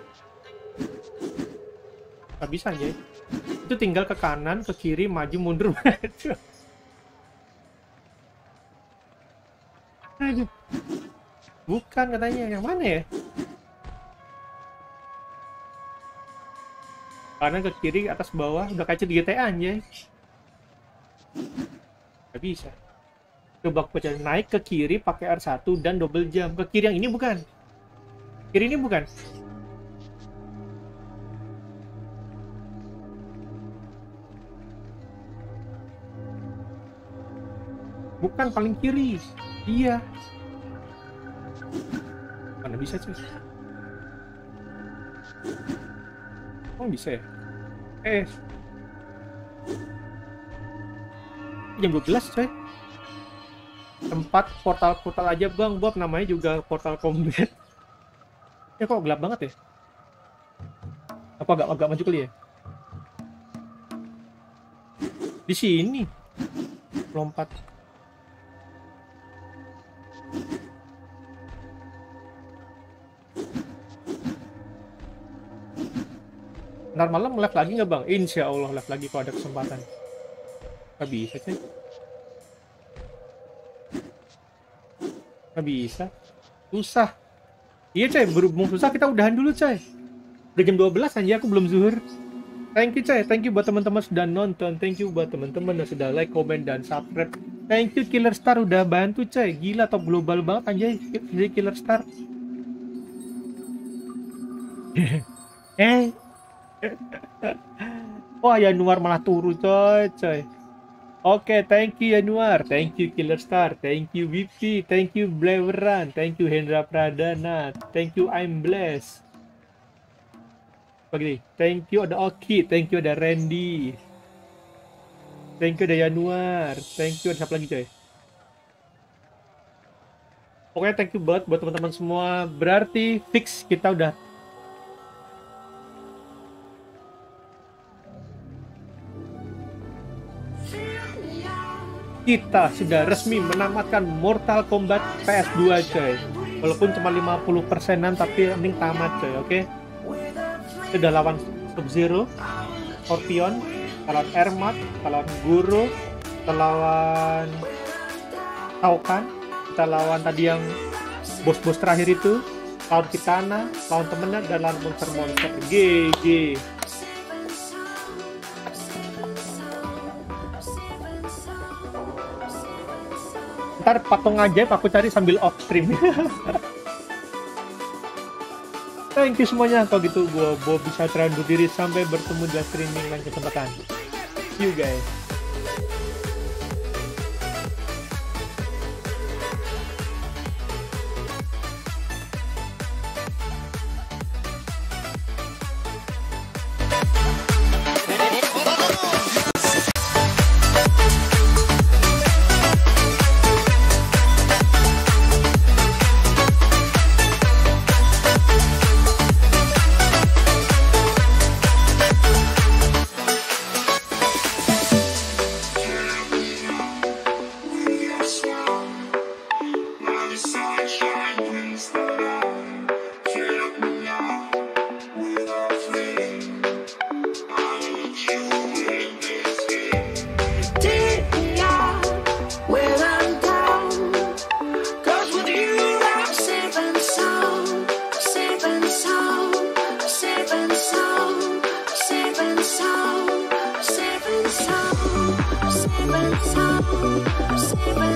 B: Gak bisa aja. Itu tinggal ke kanan, ke kiri, maju, mundur, maju. Bukan katanya, yang mana ya? Kanan ke kiri, atas bawah, udah kayak di GTA anjay. Gak bisa. Coba aku baca, naik ke kiri pakai R1 dan double jump. Ke kiri yang ini bukan. Kiri ini bukan. Bukan paling kiri. Iya. Mana bisa cuy? Oh bisa ya? Jam 12 coy. Tempat portal-portal aja Bang Bob, namanya juga portal combat. Ya kok gelap banget ya? Apa agak maju kali ya? Di sini. Lompat. Ntar malam live lagi nggak Bang? Insya Allah live lagi kalau ada kesempatan. Nggak bisa cuy. Nggak bisa. Susah. Iya coy, berhubung susah kita udahan dulu coy. Udah jam 12 aja aku belum zuhur. Thank you coy, thank you buat teman-teman sudah nonton. Thank you buat teman-teman yang sudah like, comment, dan subscribe. Thank you Killer Star udah bantu coy. Gila, top global banget anjay Killer Star. Wah Januar malah turu coy. Oke, thank you Januar, thank you Killer Star, thank you BP, thank you Bleweran, thank you Hendra Pradana, thank you I'm Blessed. Begini, thank you ada Oki, thank you ada Randy, thank you ada Januar, thank you ada siapa lagi coy? Pokoknya thank you banget buat teman-teman semua. Berarti fix kita udah sudah resmi menamatkan Mortal Kombat PS2 coy. Walaupun cuma 50%-an tapi mending tamat coy, oke? Kita udah lawan Sub-Zero, Scorpion, kita lawan Ermac, kita lawan Guru, kita lawan Shao Kahn, kita lawan tadi yang bos-bos terakhir itu, lawan Kitana, lawan temennya, dan lawan monster-monster. GG. Ntar patung ajaib aku cari sambil off stream. Thank you semuanya. Kalau gitu gue bisa undur diri sampai bertemu di streaming lain kesempatan. See you guys. Saving